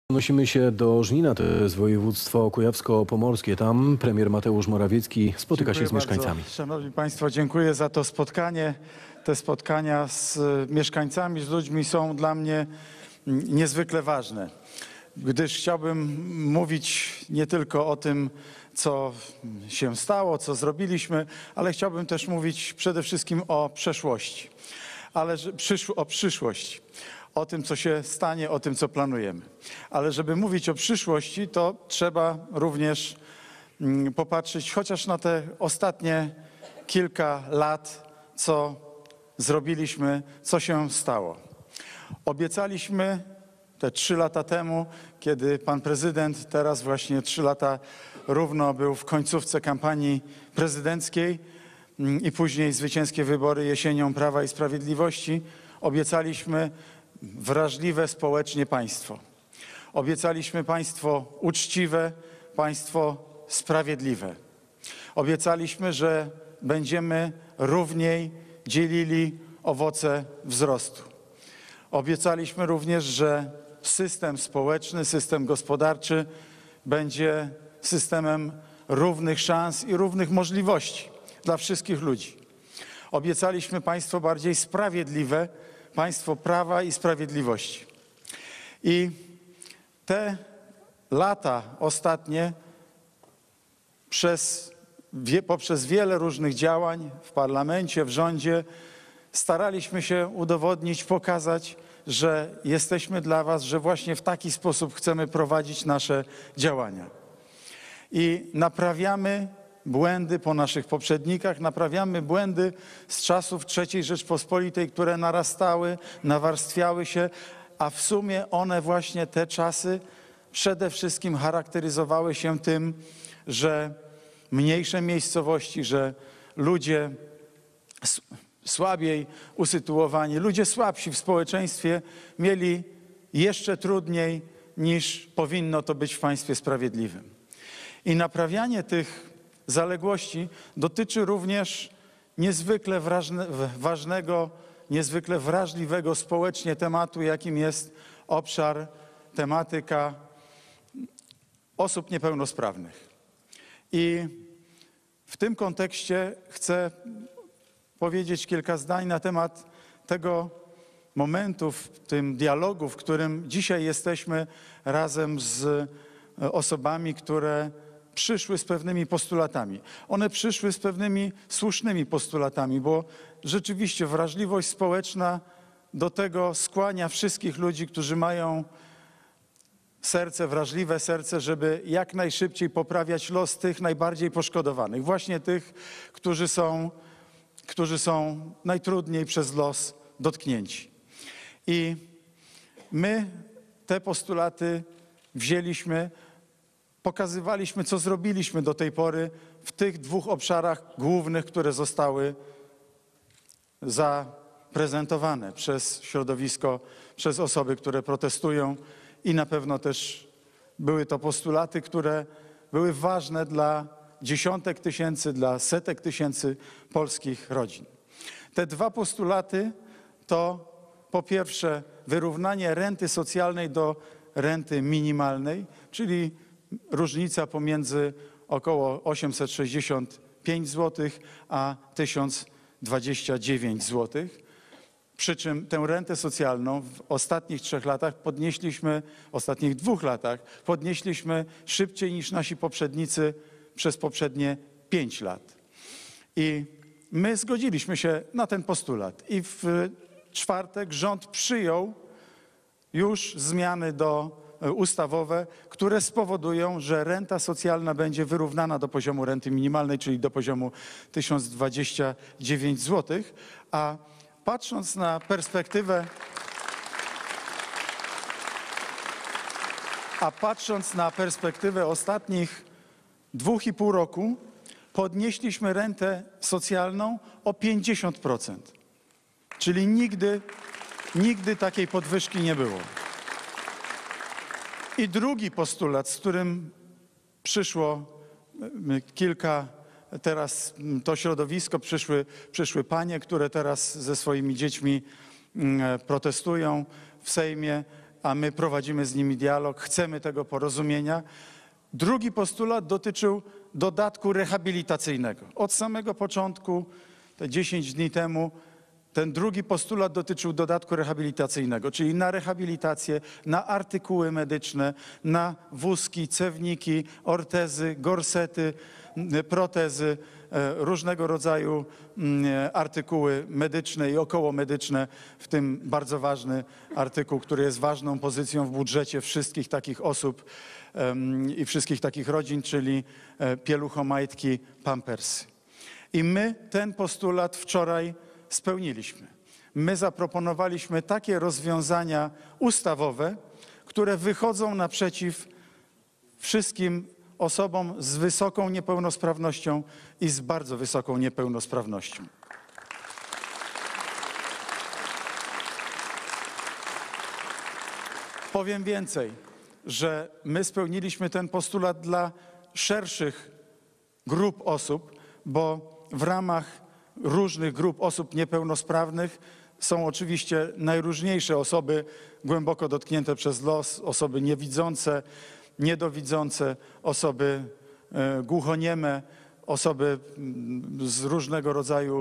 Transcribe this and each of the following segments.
Przenosimy się do Żnina, to jest województwo kujawsko-pomorskie. Tam premier Mateusz Morawiecki spotyka się z mieszkańcami. Bardzo. Szanowni Państwo, dziękuję za to spotkanie. Te spotkania z mieszkańcami, z ludźmi są dla mnie niezwykle ważne, gdyż chciałbym mówić nie tylko o tym, co się stało, co zrobiliśmy, ale chciałbym też mówić przede wszystkim o przeszłości, o przyszłości. O tym, co się stanie, o tym, co planujemy. Ale żeby mówić o przyszłości, to trzeba również popatrzeć chociaż na te ostatnie kilka lat, co zrobiliśmy, co się stało. Obiecaliśmy te 3 lata temu, kiedy pan prezydent, teraz właśnie 3 lata równo był w końcówce kampanii prezydenckiej i później zwycięskie wybory jesienią Prawa i Sprawiedliwości, obiecaliśmy wrażliwe społecznie państwo. Obiecaliśmy państwo uczciwe, państwo sprawiedliwe. Obiecaliśmy, że będziemy równiej dzielili owoce wzrostu. Obiecaliśmy również, że system społeczny, system gospodarczy będzie systemem równych szans i równych możliwości dla wszystkich ludzi. Obiecaliśmy państwo bardziej sprawiedliwe, państwo prawa i sprawiedliwości. I te lata ostatnie poprzez wiele różnych działań w parlamencie, w rządzie staraliśmy się udowodnić, pokazać, że jesteśmy dla was, że właśnie w taki sposób chcemy prowadzić nasze działania. I naprawiamy błędy po naszych poprzednikach, naprawiamy błędy z czasów III Rzeczpospolitej, które narastały, nawarstwiały się, a w sumie one właśnie te czasy przede wszystkim charakteryzowały się tym, że mniejsze miejscowości, że ludzie słabiej usytuowani, ludzie słabsi w społeczeństwie mieli jeszcze trudniej niż powinno to być w państwie sprawiedliwym. I naprawianie tych zaległości dotyczy również niezwykle ważnego, niezwykle wrażliwego społecznie tematu, jakim jest obszar, tematyka osób niepełnosprawnych. I w tym kontekście chcę powiedzieć kilka zdań na temat tego momentu, w tym dialogu, w którym dzisiaj jesteśmy razem z osobami, które przyszły z pewnymi postulatami. One przyszły z pewnymi słusznymi postulatami, bo rzeczywiście wrażliwość społeczna do tego skłania wszystkich ludzi, którzy mają serce, wrażliwe serce, żeby jak najszybciej poprawiać los tych najbardziej poszkodowanych. Właśnie tych, którzy są najtrudniej przez los dotknięci. I my te postulaty wzięliśmy, pokazywaliśmy, co zrobiliśmy do tej pory w tych 2 obszarach głównych, które zostały zaprezentowane przez środowisko, przez osoby, które protestują i na pewno też były to postulaty, które były ważne dla dziesiątek tysięcy, dla setek tysięcy polskich rodzin. Te 2 postulaty to po pierwsze wyrównanie renty socjalnej do renty minimalnej, czyli różnica pomiędzy około 865 zł a 1029 zł. Przy czym tę rentę socjalną w ostatnich 3 latach ostatnich 2 latach podnieśliśmy szybciej niż nasi poprzednicy przez poprzednie 5 lat. I my zgodziliśmy się na ten postulat. I w czwartek rząd przyjął już zmiany ustawowe, które spowodują, że renta socjalna będzie wyrównana do poziomu renty minimalnej, czyli do poziomu 1029 zł, a patrząc na perspektywę ostatnich 2,5 roku, podnieśliśmy rentę socjalną o 50%. Czyli nigdy takiej podwyżki nie było. I drugi postulat, z którym przyszło teraz to środowisko, przyszły panie, które teraz ze swoimi dziećmi protestują w Sejmie, a my prowadzimy z nimi dialog, chcemy tego porozumienia. Drugi postulat dotyczył dodatku rehabilitacyjnego. Od samego początku, te 10 dni temu, ten drugi postulat dotyczył dodatku rehabilitacyjnego, czyli na rehabilitację, na artykuły medyczne, na wózki, cewniki, ortezy, gorsety, protezy, różnego rodzaju artykuły medyczne i okołomedyczne, w tym bardzo ważny artykuł, który jest ważną pozycją w budżecie wszystkich takich osób i wszystkich takich rodzin, czyli pieluchomajtki, pampersy. I my ten postulat wczoraj spełniliśmy. My zaproponowaliśmy takie rozwiązania ustawowe, które wychodzą naprzeciw wszystkim osobom z wysoką niepełnosprawnością i z bardzo wysoką niepełnosprawnością. Powiem więcej, że my spełniliśmy ten postulat dla szerszych grup osób, bo w ramach różnych grup osób niepełnosprawnych są oczywiście najróżniejsze osoby głęboko dotknięte przez los, osoby niewidzące, niedowidzące, osoby głuchonieme, osoby z różnego rodzaju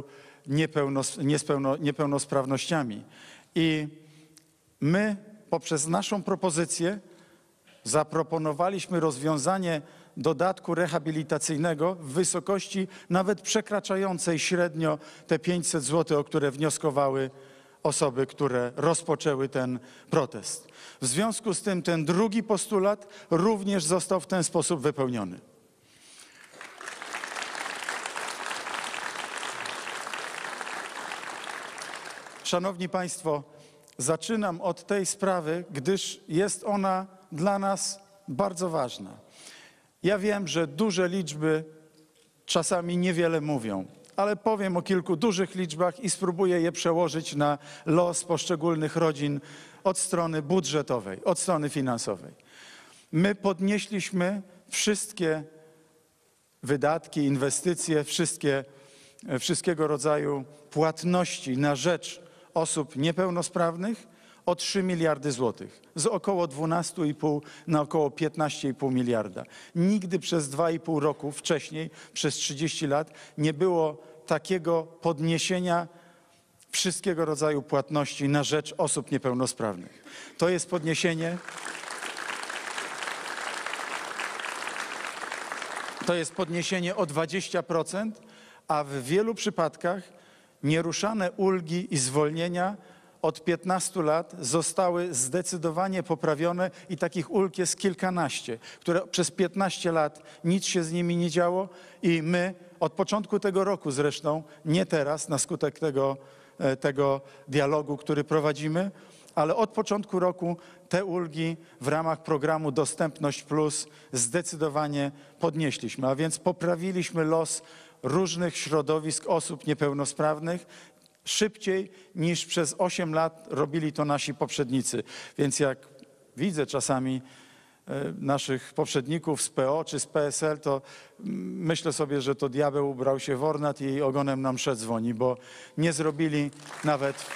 niepełnosprawnościami. I my poprzez naszą propozycję zaproponowaliśmy rozwiązanie dodatku rehabilitacyjnego w wysokości nawet przekraczającej średnio te 500 zł, o które wnioskowały osoby, które rozpoczęły ten protest. W związku z tym ten drugi postulat również został w ten sposób wypełniony. Szanowni Państwo, zaczynam od tej sprawy, gdyż jest ona dla nas bardzo ważna. Ja wiem, że duże liczby czasami niewiele mówią, ale powiem o kilku dużych liczbach i spróbuję je przełożyć na los poszczególnych rodzin od strony budżetowej, od strony finansowej. My podnieśliśmy wszystkie wydatki, inwestycje, wszystkiego rodzaju płatności na rzecz osób niepełnosprawnych o 3 miliardy złotych, z około 12,5 na około 15,5 miliarda. Nigdy przez 2,5 roku wcześniej, przez 30 lat nie było takiego podniesienia wszystkiego rodzaju płatności na rzecz osób niepełnosprawnych. To jest podniesienie o 20%, a w wielu przypadkach nieruszane ulgi i zwolnienia od 15 lat zostały zdecydowanie poprawione i takich ulg jest kilkanaście, które przez 15 lat nic się z nimi nie działo i my od początku tego roku zresztą, nie teraz na skutek tego dialogu, który prowadzimy, ale od początku roku te ulgi w ramach programu Dostępność Plus zdecydowanie podnieśliśmy, a więc poprawiliśmy los różnych środowisk osób niepełnosprawnych szybciej niż przez 8 lat robili to nasi poprzednicy. Więc jak widzę czasami naszych poprzedników z PO czy z PSL, to myślę sobie, że to diabeł ubrał się w ornat i ogonem na mszę dzwoni, bo nie zrobili nawet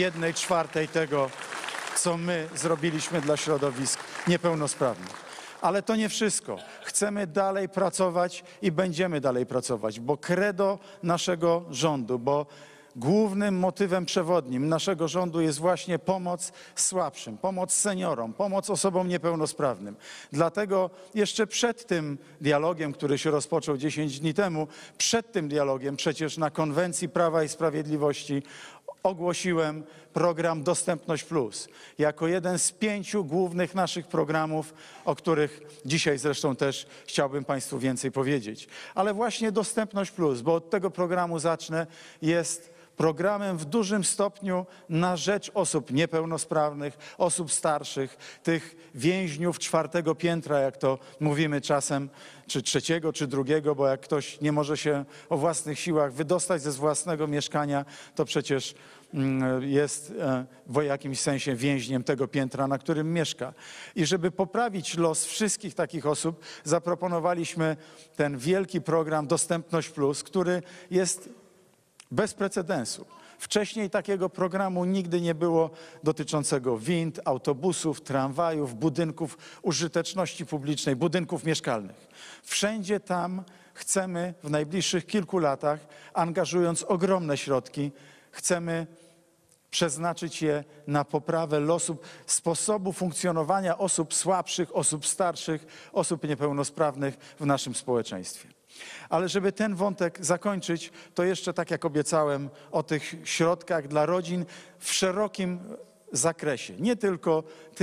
1/4 tego, co my zrobiliśmy dla środowisk niepełnosprawnych. Ale to nie wszystko. Chcemy dalej pracować i będziemy dalej pracować, bo credo naszego rządu, bo głównym motywem przewodnim naszego rządu jest właśnie pomoc słabszym, pomoc seniorom, pomoc osobom niepełnosprawnym. Dlatego jeszcze przed tym dialogiem, który się rozpoczął 10 dni temu, przed tym dialogiem przecież na konwencji Prawa i Sprawiedliwości ogłosiłem program Dostępność Plus jako jeden z 5 głównych naszych programów, o których dzisiaj zresztą też chciałbym Państwu więcej powiedzieć. Ale właśnie Dostępność Plus, bo od tego programu zacznę, jest programem w dużym stopniu na rzecz osób niepełnosprawnych, osób starszych, tych więźniów 4. piętra, jak to mówimy czasem, czy 3., czy 2., bo jak ktoś nie może się o własnych siłach wydostać ze własnego mieszkania, to przecież jest w jakimś sensie więźniem tego piętra, na którym mieszka. I żeby poprawić los wszystkich takich osób, zaproponowaliśmy ten wielki program Dostępność Plus, który jest bez precedensu. Wcześniej takiego programu nigdy nie było dotyczącego wind, autobusów, tramwajów, budynków użyteczności publicznej, budynków mieszkalnych. Wszędzie tam chcemy w najbliższych kilku latach, angażując ogromne środki, chcemy przeznaczyć je na poprawę losu, sposobu funkcjonowania osób słabszych, osób starszych, osób niepełnosprawnych w naszym społeczeństwie. Ale żeby ten wątek zakończyć, to jeszcze, tak jak obiecałem, o tych środkach dla rodzin w szerokim zakresie. Nie tylko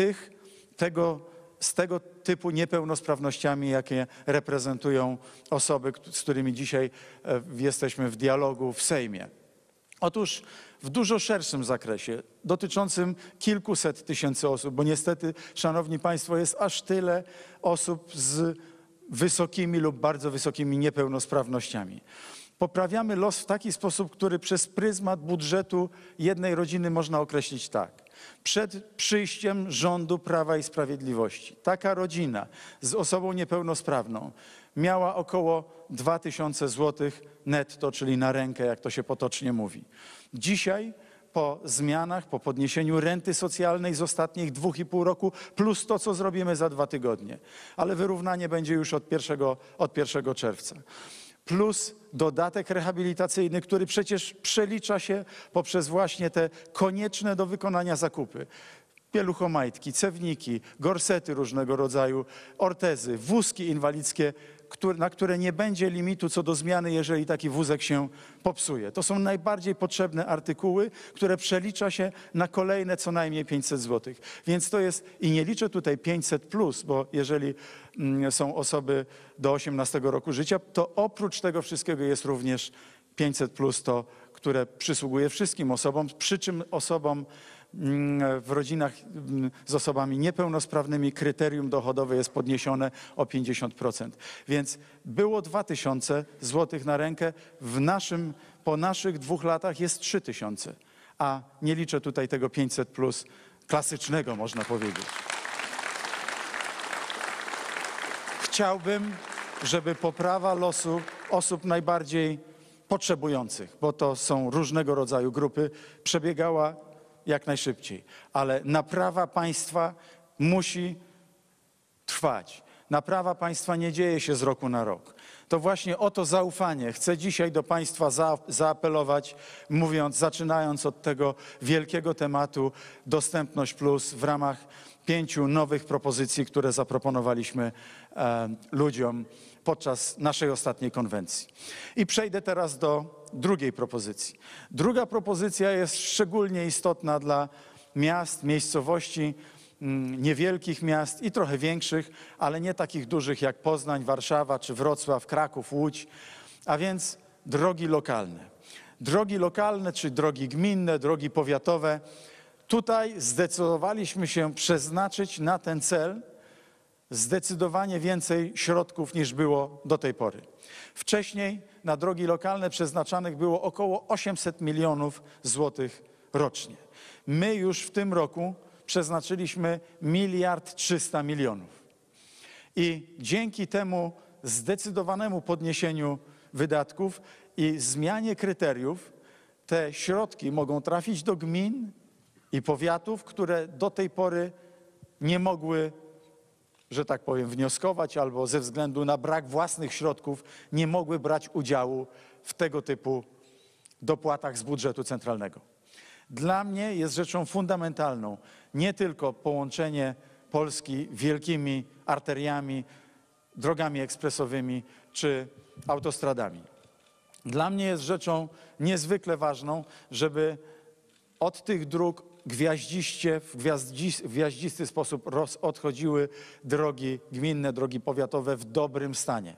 z tego typu niepełnosprawnościami, jakie reprezentują osoby, z którymi dzisiaj jesteśmy w dialogu w Sejmie. Otóż w dużo szerszym zakresie, dotyczącym kilkuset tysięcy osób, bo niestety, szanowni państwo, jest aż tyle osób z wysokimi lub bardzo wysokimi niepełnosprawnościami. Poprawiamy los w taki sposób, który przez pryzmat budżetu jednej rodziny można określić tak. Przed przyjściem rządu Prawa i Sprawiedliwości taka rodzina z osobą niepełnosprawną miała około 2000 zł netto, czyli na rękę, jak to się potocznie mówi. Dzisiaj po zmianach, po podniesieniu renty socjalnej z ostatnich 2,5 roku, plus to, co zrobimy za 2 tygodnie, ale wyrównanie będzie już od 1 czerwca. Plus dodatek rehabilitacyjny, który przecież przelicza się poprzez właśnie te konieczne do wykonania zakupy. Pieluchomajtki, cewniki, gorsety różnego rodzaju, ortezy, wózki inwalidzkie, na które nie będzie limitu co do zmiany, jeżeli taki wózek się popsuje. To są najbardziej potrzebne artykuły, które przelicza się na kolejne co najmniej 500 zł. Więc to jest, i nie liczę tutaj 500 plus, bo jeżeli są osoby do 18 roku życia, to oprócz tego wszystkiego jest również 500 plus to, które przysługuje wszystkim osobom, przy czym osobom w rodzinach z osobami niepełnosprawnymi kryterium dochodowe jest podniesione o 50%. Więc było 2000 zł na rękę, po naszych 2 latach jest 3000, a nie liczę tutaj tego 500 plus klasycznego, można powiedzieć. Chciałbym, żeby poprawa losu osób najbardziej potrzebujących, bo to są różnego rodzaju grupy, przebiegała jak najszybciej. Ale naprawa państwa musi trwać. Naprawa państwa nie dzieje się z roku na rok. To właśnie o to zaufanie chcę dzisiaj do państwa zaapelować, zaczynając od tego wielkiego tematu Dostępność Plus w ramach 5 nowych propozycji, które zaproponowaliśmy ludziom podczas naszej ostatniej konwencji. I przejdę teraz do drugiej propozycji. Druga propozycja jest szczególnie istotna dla miast, miejscowości, niewielkich miast i trochę większych, ale nie takich dużych jak Poznań, Warszawa czy Wrocław, Kraków, Łódź, a więc drogi lokalne. Drogi lokalne, czy drogi gminne, drogi powiatowe. Tutaj zdecydowaliśmy się przeznaczyć na ten cel zdecydowanie więcej środków niż było do tej pory. Wcześniej na drogi lokalne przeznaczanych było około 800 milionów złotych rocznie. My już w tym roku przeznaczyliśmy 1 300 milionów. I dzięki temu zdecydowanemu podniesieniu wydatków i zmianie kryteriów te środki mogą trafić do gmin i powiatów, które do tej pory nie mogły, że tak powiem, wnioskować albo ze względu na brak własnych środków nie mogły brać udziału w tego typu dopłatach z budżetu centralnego. Dla mnie jest rzeczą fundamentalną nie tylko połączenie Polski wielkimi arteriami, drogami ekspresowymi czy autostradami. Dla mnie jest rzeczą niezwykle ważną, żeby od tych dróg w gwiaździsty sposób odchodziły drogi gminne, drogi powiatowe w dobrym stanie.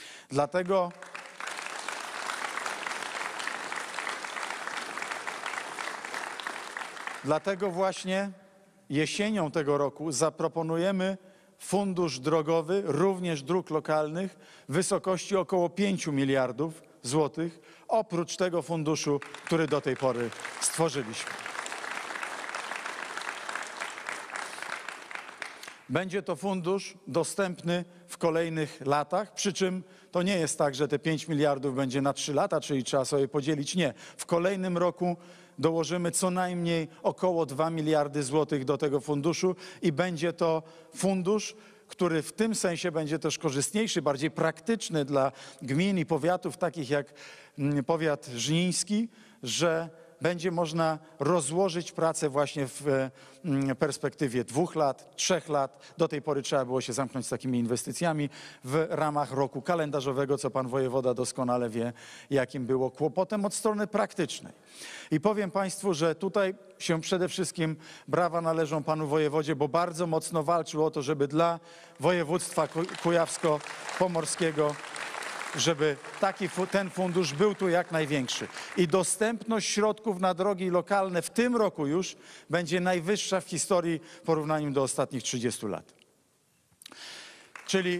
Dlatego właśnie jesienią tego roku zaproponujemy fundusz drogowy, również dróg lokalnych, w wysokości około 5 miliardów złotych, oprócz tego funduszu, który do tej pory stworzyliśmy. Będzie to fundusz dostępny w kolejnych latach, przy czym to nie jest tak, że te 5 miliardów będzie na 3 lata, czyli trzeba sobie podzielić. Nie. W kolejnym roku dołożymy co najmniej około 2 miliardy złotych do tego funduszu i będzie to fundusz, który w tym sensie będzie też korzystniejszy, bardziej praktyczny dla gmin i powiatów takich jak powiat żniński, że będzie można rozłożyć pracę właśnie w perspektywie 2 lat, 3 lat. Do tej pory trzeba było się zamknąć z takimi inwestycjami w ramach roku kalendarzowego, co pan wojewoda doskonale wie, jakim było kłopotem od strony praktycznej. I powiem państwu, że tutaj się przede wszystkim brawa należą panu wojewodzie, bo bardzo mocno walczył o to, żeby dla województwa kujawsko-pomorskiego żeby ten fundusz był tu jak największy. I dostępność środków na drogi lokalne w tym roku już będzie najwyższa w historii w porównaniu do ostatnich 30 lat. Czyli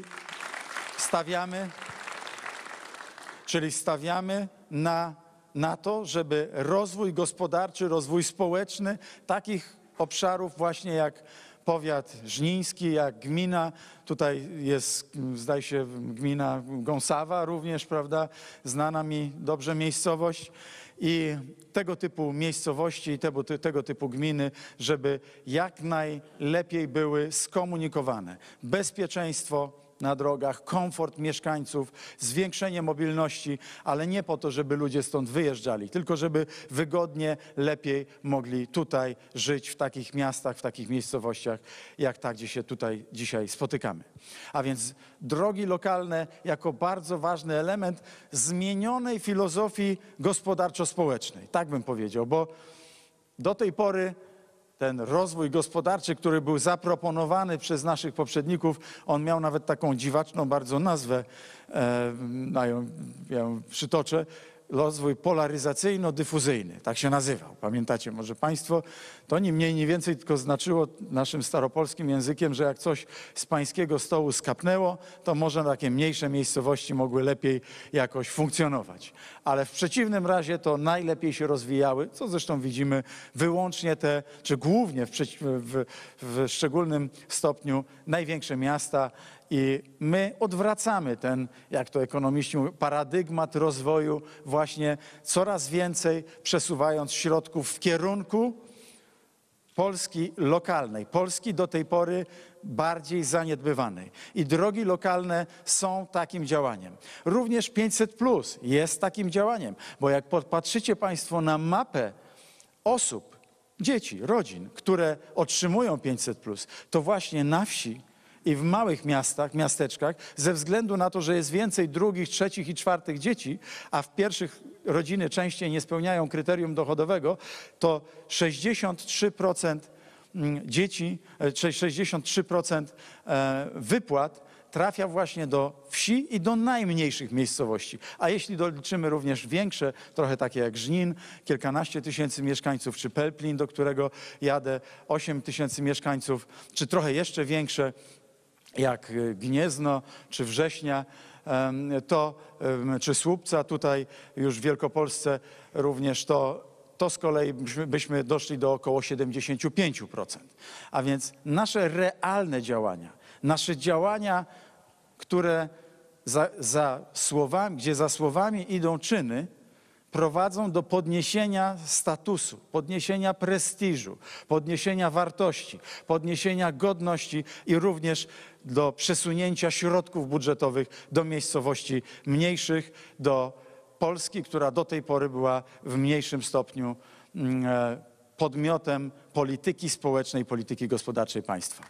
stawiamy na to, żeby rozwój gospodarczy, rozwój społeczny takich obszarów właśnie jak powiat żniński, jak gmina, tutaj jest, zdaje się, gmina Gąsawa również, prawda, znana mi dobrze miejscowość i tego typu miejscowości i tego typu gminy, żeby jak najlepiej były skomunikowane. Bezpieczeństwo na drogach, komfort mieszkańców, zwiększenie mobilności, ale nie po to, żeby ludzie stąd wyjeżdżali, tylko żeby wygodnie, lepiej mogli tutaj żyć w takich miastach, w takich miejscowościach, jak ta, gdzie się tutaj dzisiaj spotykamy. A więc drogi lokalne jako bardzo ważny element zmienionej filozofii gospodarczo-społecznej, tak bym powiedział, bo do tej pory ten rozwój gospodarczy, który był zaproponowany przez naszych poprzedników, on miał nawet taką dziwaczną bardzo nazwę, ja ją przytoczę, rozwój polaryzacyjno-dyfuzyjny, tak się nazywał. Pamiętacie może państwo? To ni mniej, ni więcej tylko znaczyło naszym staropolskim językiem, że jak coś z pańskiego stołu skapnęło, to może takie mniejsze miejscowości mogły lepiej jakoś funkcjonować. Ale w przeciwnym razie to najlepiej się rozwijały, co zresztą widzimy wyłącznie czy głównie w szczególnym stopniu największe miasta. I my odwracamy ten, jak to ekonomiści mówią, paradygmat rozwoju właśnie coraz więcej przesuwając środków w kierunku Polski lokalnej, Polski do tej pory bardziej zaniedbywanej. I drogi lokalne są takim działaniem. Również 500+ jest takim działaniem, bo jak popatrzycie państwo na mapę osób, dzieci, rodzin, które otrzymują 500+, to właśnie na wsi i w małych miastach, miasteczkach, ze względu na to, że jest więcej drugich, trzecich i czwartych dzieci, a w pierwszych rodziny częściej nie spełniają kryterium dochodowego, to 63% dzieci, 63% wypłat trafia właśnie do wsi i do najmniejszych miejscowości. A jeśli doliczymy również większe, trochę takie jak Żnin, kilkanaście tysięcy mieszkańców, czy Pelplin, do którego jadę, 8 tysięcy mieszkańców, czy trochę jeszcze większe, jak Gniezno czy Września, czy Słupca tutaj już w Wielkopolsce również to z kolei byśmy doszli do około 75%. A więc nasze realne działania, nasze działania, które gdzie za słowami idą czyny, prowadzą do podniesienia statusu, podniesienia prestiżu, podniesienia wartości, podniesienia godności i również do przesunięcia środków budżetowych do miejscowości mniejszych, do Polski, która do tej pory była w mniejszym stopniu podmiotem polityki społecznej, polityki gospodarczej państwa.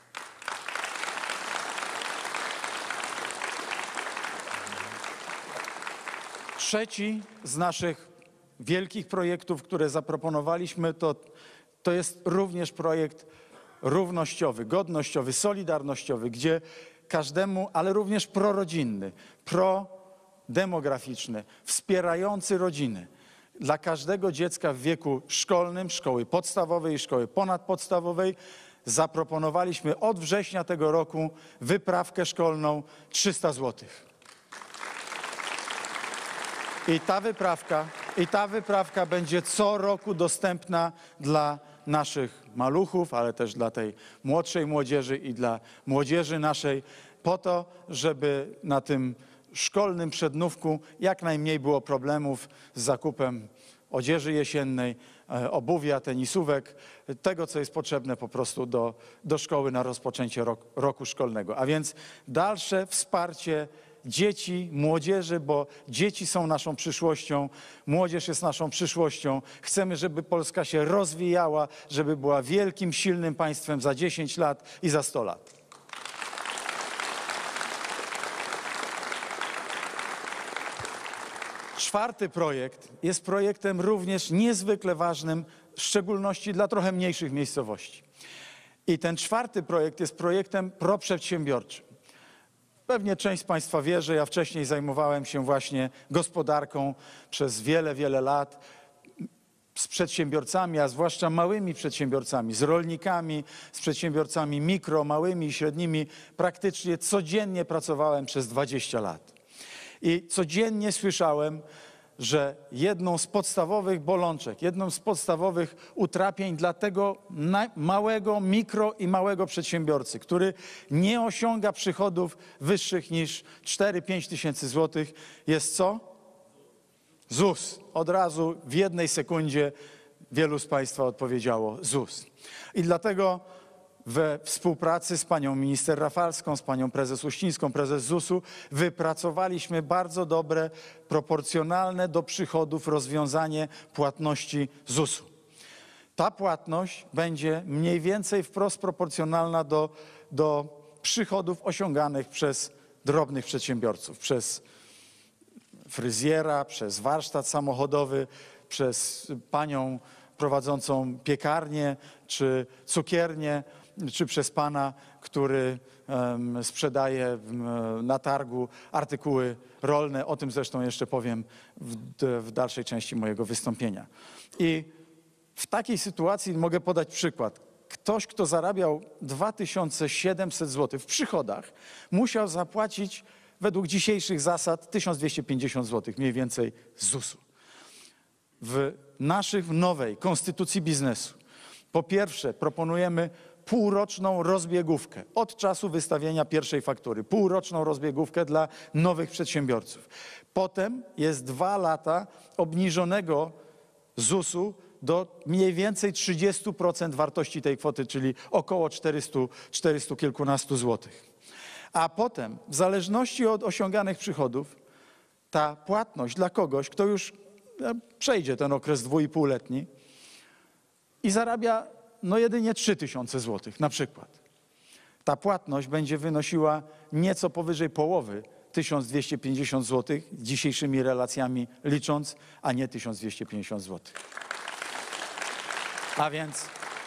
Trzeci z naszych wielkich projektów, które zaproponowaliśmy, to jest również projekt równościowy, godnościowy, solidarnościowy, gdzie każdemu, ale również prorodzinny, prodemograficzny, wspierający rodziny. Dla każdego dziecka w wieku szkolnym, szkoły podstawowej i szkoły ponadpodstawowej zaproponowaliśmy od września tego roku wyprawkę szkolną 300 zł. I ta wyprawka będzie co roku dostępna dla naszych maluchów, ale też dla tej młodszej młodzieży i dla młodzieży naszej, po to, żeby na tym szkolnym przednówku jak najmniej było problemów z zakupem odzieży jesiennej, obuwia, tenisówek, tego, co jest potrzebne po prostu do szkoły na rozpoczęcie roku szkolnego. A więc dalsze wsparcie dzieci, młodzieży, bo dzieci są naszą przyszłością, młodzież jest naszą przyszłością. Chcemy, żeby Polska się rozwijała, żeby była wielkim, silnym państwem za 10 lat i za 100 lat. Czwarty projekt jest projektem również niezwykle ważnym, w szczególności dla trochę mniejszych miejscowości. I ten czwarty projekt jest projektem proprzedsiębiorczym. Pewnie część z Państwa wie, że ja wcześniej zajmowałem się właśnie gospodarką przez wiele, wiele lat z przedsiębiorcami, a zwłaszcza małymi przedsiębiorcami, z rolnikami, z przedsiębiorcami mikro, małymi i średnimi. Praktycznie codziennie pracowałem przez 20 lat. I codziennie słyszałem, że jedną z podstawowych bolączek, jedną z podstawowych utrapień dla tego małego, mikro i małego przedsiębiorcy, który nie osiąga przychodów wyższych niż 4-5 tysięcy złotych, jest co? ZUS. Od razu w jednej sekundzie wielu z Państwa odpowiedziało ZUS. I dlatego we współpracy z panią minister Rafalską, z panią prezes Uścińską, prezes ZUS-u, wypracowaliśmy bardzo dobre, proporcjonalne do przychodów rozwiązanie płatności ZUS-u. Ta płatność będzie mniej więcej wprost proporcjonalna do przychodów osiąganych przez drobnych przedsiębiorców, przez fryzjera, przez warsztat samochodowy, przez panią prowadzącą piekarnię czy cukiernię, czy przez pana, który sprzedaje na targu artykuły rolne. O tym zresztą jeszcze powiem w dalszej części mojego wystąpienia. I w takiej sytuacji mogę podać przykład. Ktoś, kto zarabiał 2700 zł w przychodach, musiał zapłacić według dzisiejszych zasad 1250 zł mniej więcej z ZUS-u. W naszej nowej konstytucji biznesu po pierwsze proponujemy półroczną rozbiegówkę od czasu wystawienia pierwszej faktury. Półroczną rozbiegówkę dla nowych przedsiębiorców. Potem jest 2 lata obniżonego ZUS-u do mniej więcej 30% wartości tej kwoty, czyli około 400 kilkunastu złotych. A potem w zależności od osiąganych przychodów ta płatność dla kogoś, kto już przejdzie ten okres 2,5-letni i zarabia jedynie 3000 złotych na przykład. Ta płatność będzie wynosiła nieco powyżej połowy 1250 zł, dzisiejszymi relacjami licząc, a nie 1250 zł. A więc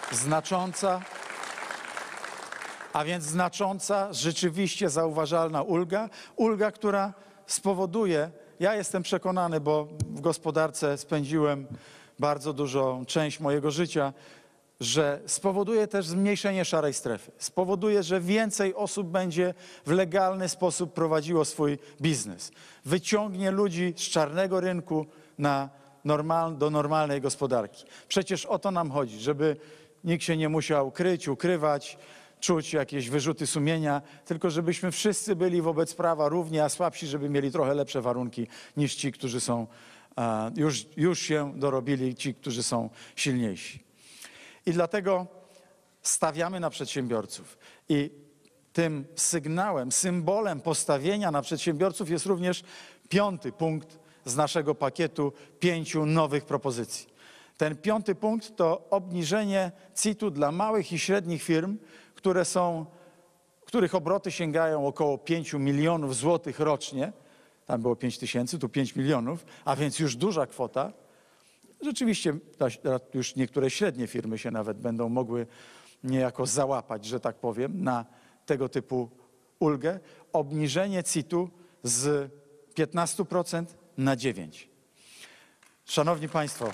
znacząca, rzeczywiście zauważalna ulga, która spowoduje, ja jestem przekonany, bo w gospodarce spędziłem bardzo dużą część mojego życia, że spowoduje też zmniejszenie szarej strefy. Spowoduje, że więcej osób będzie w legalny sposób prowadziło swój biznes. Wyciągnie ludzi z czarnego rynku do normalnej gospodarki. Przecież o to nam chodzi, żeby nikt się nie musiał kryć, ukrywać, czuć jakieś wyrzuty sumienia, tylko żebyśmy wszyscy byli wobec prawa równi, a słabsi, żeby mieli trochę lepsze warunki niż ci, którzy są już się dorobili, ci, którzy są silniejsi. I dlatego stawiamy na przedsiębiorców. I tym sygnałem, symbolem postawienia na przedsiębiorców jest również 5. punkt z naszego pakietu 5 nowych propozycji. Ten 5. punkt to obniżenie CIT-u dla małych i średnich firm, których obroty sięgają około 5 milionów złotych rocznie. Tam było 5 tysięcy, tu 5 milionów, a więc już duża kwota. Rzeczywiście już niektóre średnie firmy się nawet będą mogły niejako załapać, że tak powiem, na tego typu ulgę. Obniżenie CIT-u z 15% na 9%. Szanowni Państwo,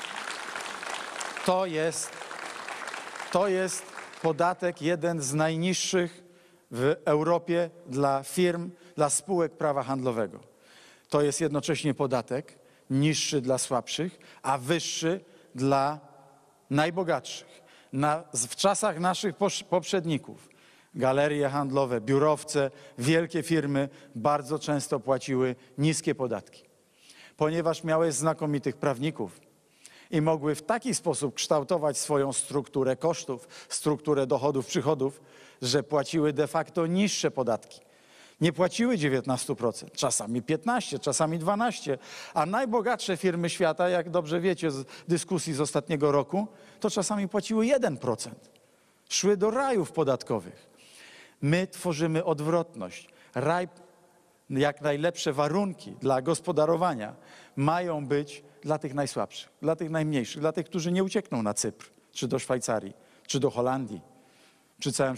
to jest podatek jeden z najniższych w Europie dla firm, dla spółek prawa handlowego. To jest jednocześnie podatek niższy dla słabszych, a wyższy dla najbogatszych, w czasach naszych poprzedników, galerie handlowe, biurowce, wielkie firmy bardzo często płaciły niskie podatki, ponieważ miały znakomitych prawników i mogły w taki sposób kształtować swoją strukturę kosztów, strukturę dochodów, przychodów, że płaciły de facto niższe podatki. Nie płaciły 19%, czasami 15%, czasami 12%, a najbogatsze firmy świata, jak dobrze wiecie z dyskusji z ostatniego roku, to czasami płaciły 1%. Szły do rajów podatkowych. My tworzymy odwrotność. Raj, jak najlepsze warunki dla gospodarowania mają być dla tych najsłabszych, dla tych najmniejszych, dla tych, którzy nie uciekną na Cypr, czy do Szwajcarii, czy do Holandii. Przy całym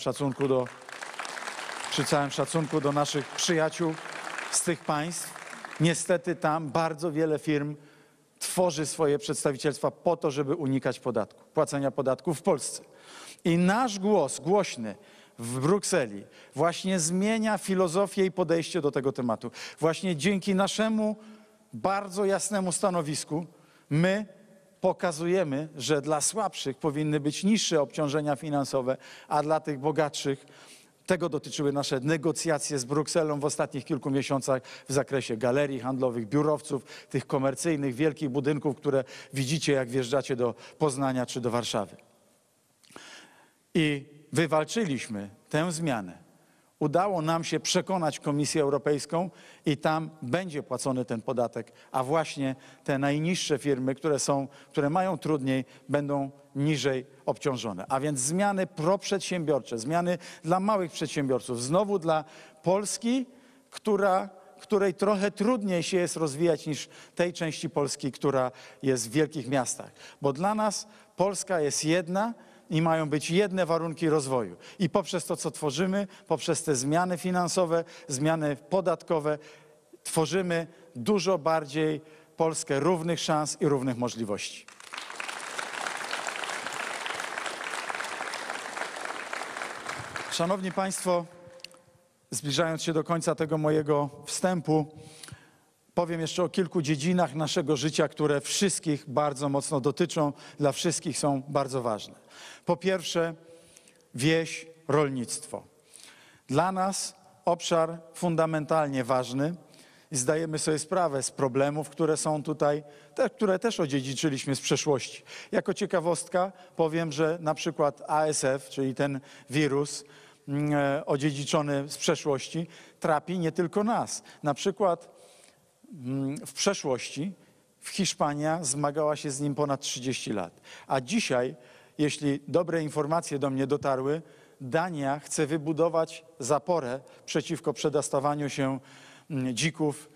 szacunku do naszych przyjaciół z tych państw, niestety tam bardzo wiele firm tworzy swoje przedstawicielstwa po to, żeby unikać płacenia podatków w Polsce. I nasz głos głośny w Brukseli właśnie zmienia filozofię i podejście do tego tematu. Właśnie dzięki naszemu bardzo jasnemu stanowisku my pokazujemy, że dla słabszych powinny być niższe obciążenia finansowe, a dla tych bogatszych tego dotyczyły nasze negocjacje z Brukselą w ostatnich kilku miesiącach w zakresie galerii handlowych, biurowców, tych komercyjnych, wielkich budynków, które widzicie, jak wjeżdżacie do Poznania czy do Warszawy. I wywalczyliśmy tę zmianę. Udało nam się przekonać Komisję Europejską i tam będzie płacony ten podatek, a właśnie te najniższe firmy, które mają trudniej, będą niżej obciążone. A więc zmiany proprzedsiębiorcze, zmiany dla małych przedsiębiorców, znowu dla Polski, której trochę trudniej się jest rozwijać niż tej części Polski, która jest w wielkich miastach. Bo dla nas Polska jest jedna i mają być jedne warunki rozwoju. I poprzez to, co tworzymy, poprzez te zmiany finansowe, zmiany podatkowe, tworzymy dużo bardziej Polskę równych szans i równych możliwości. Szanowni Państwo, zbliżając się do końca tego mojego wstępu, powiem jeszcze o kilku dziedzinach naszego życia, które wszystkich bardzo mocno dotyczą, dla wszystkich są bardzo ważne. Po pierwsze, wieś, rolnictwo. Dla nas obszar fundamentalnie ważny i zdajemy sobie sprawę z problemów, które są tutaj, te, które też odziedziczyliśmy z przeszłości. Jako ciekawostka powiem, że na przykład ASF, czyli ten wirus odziedziczony z przeszłości, trapi nie tylko nas. Na przykład w przeszłości Hiszpania zmagała się z nim ponad 30 lat. A dzisiaj, jeśli dobre informacje do mnie dotarły, Dania chce wybudować zaporę przeciwko przedostawaniu się dzików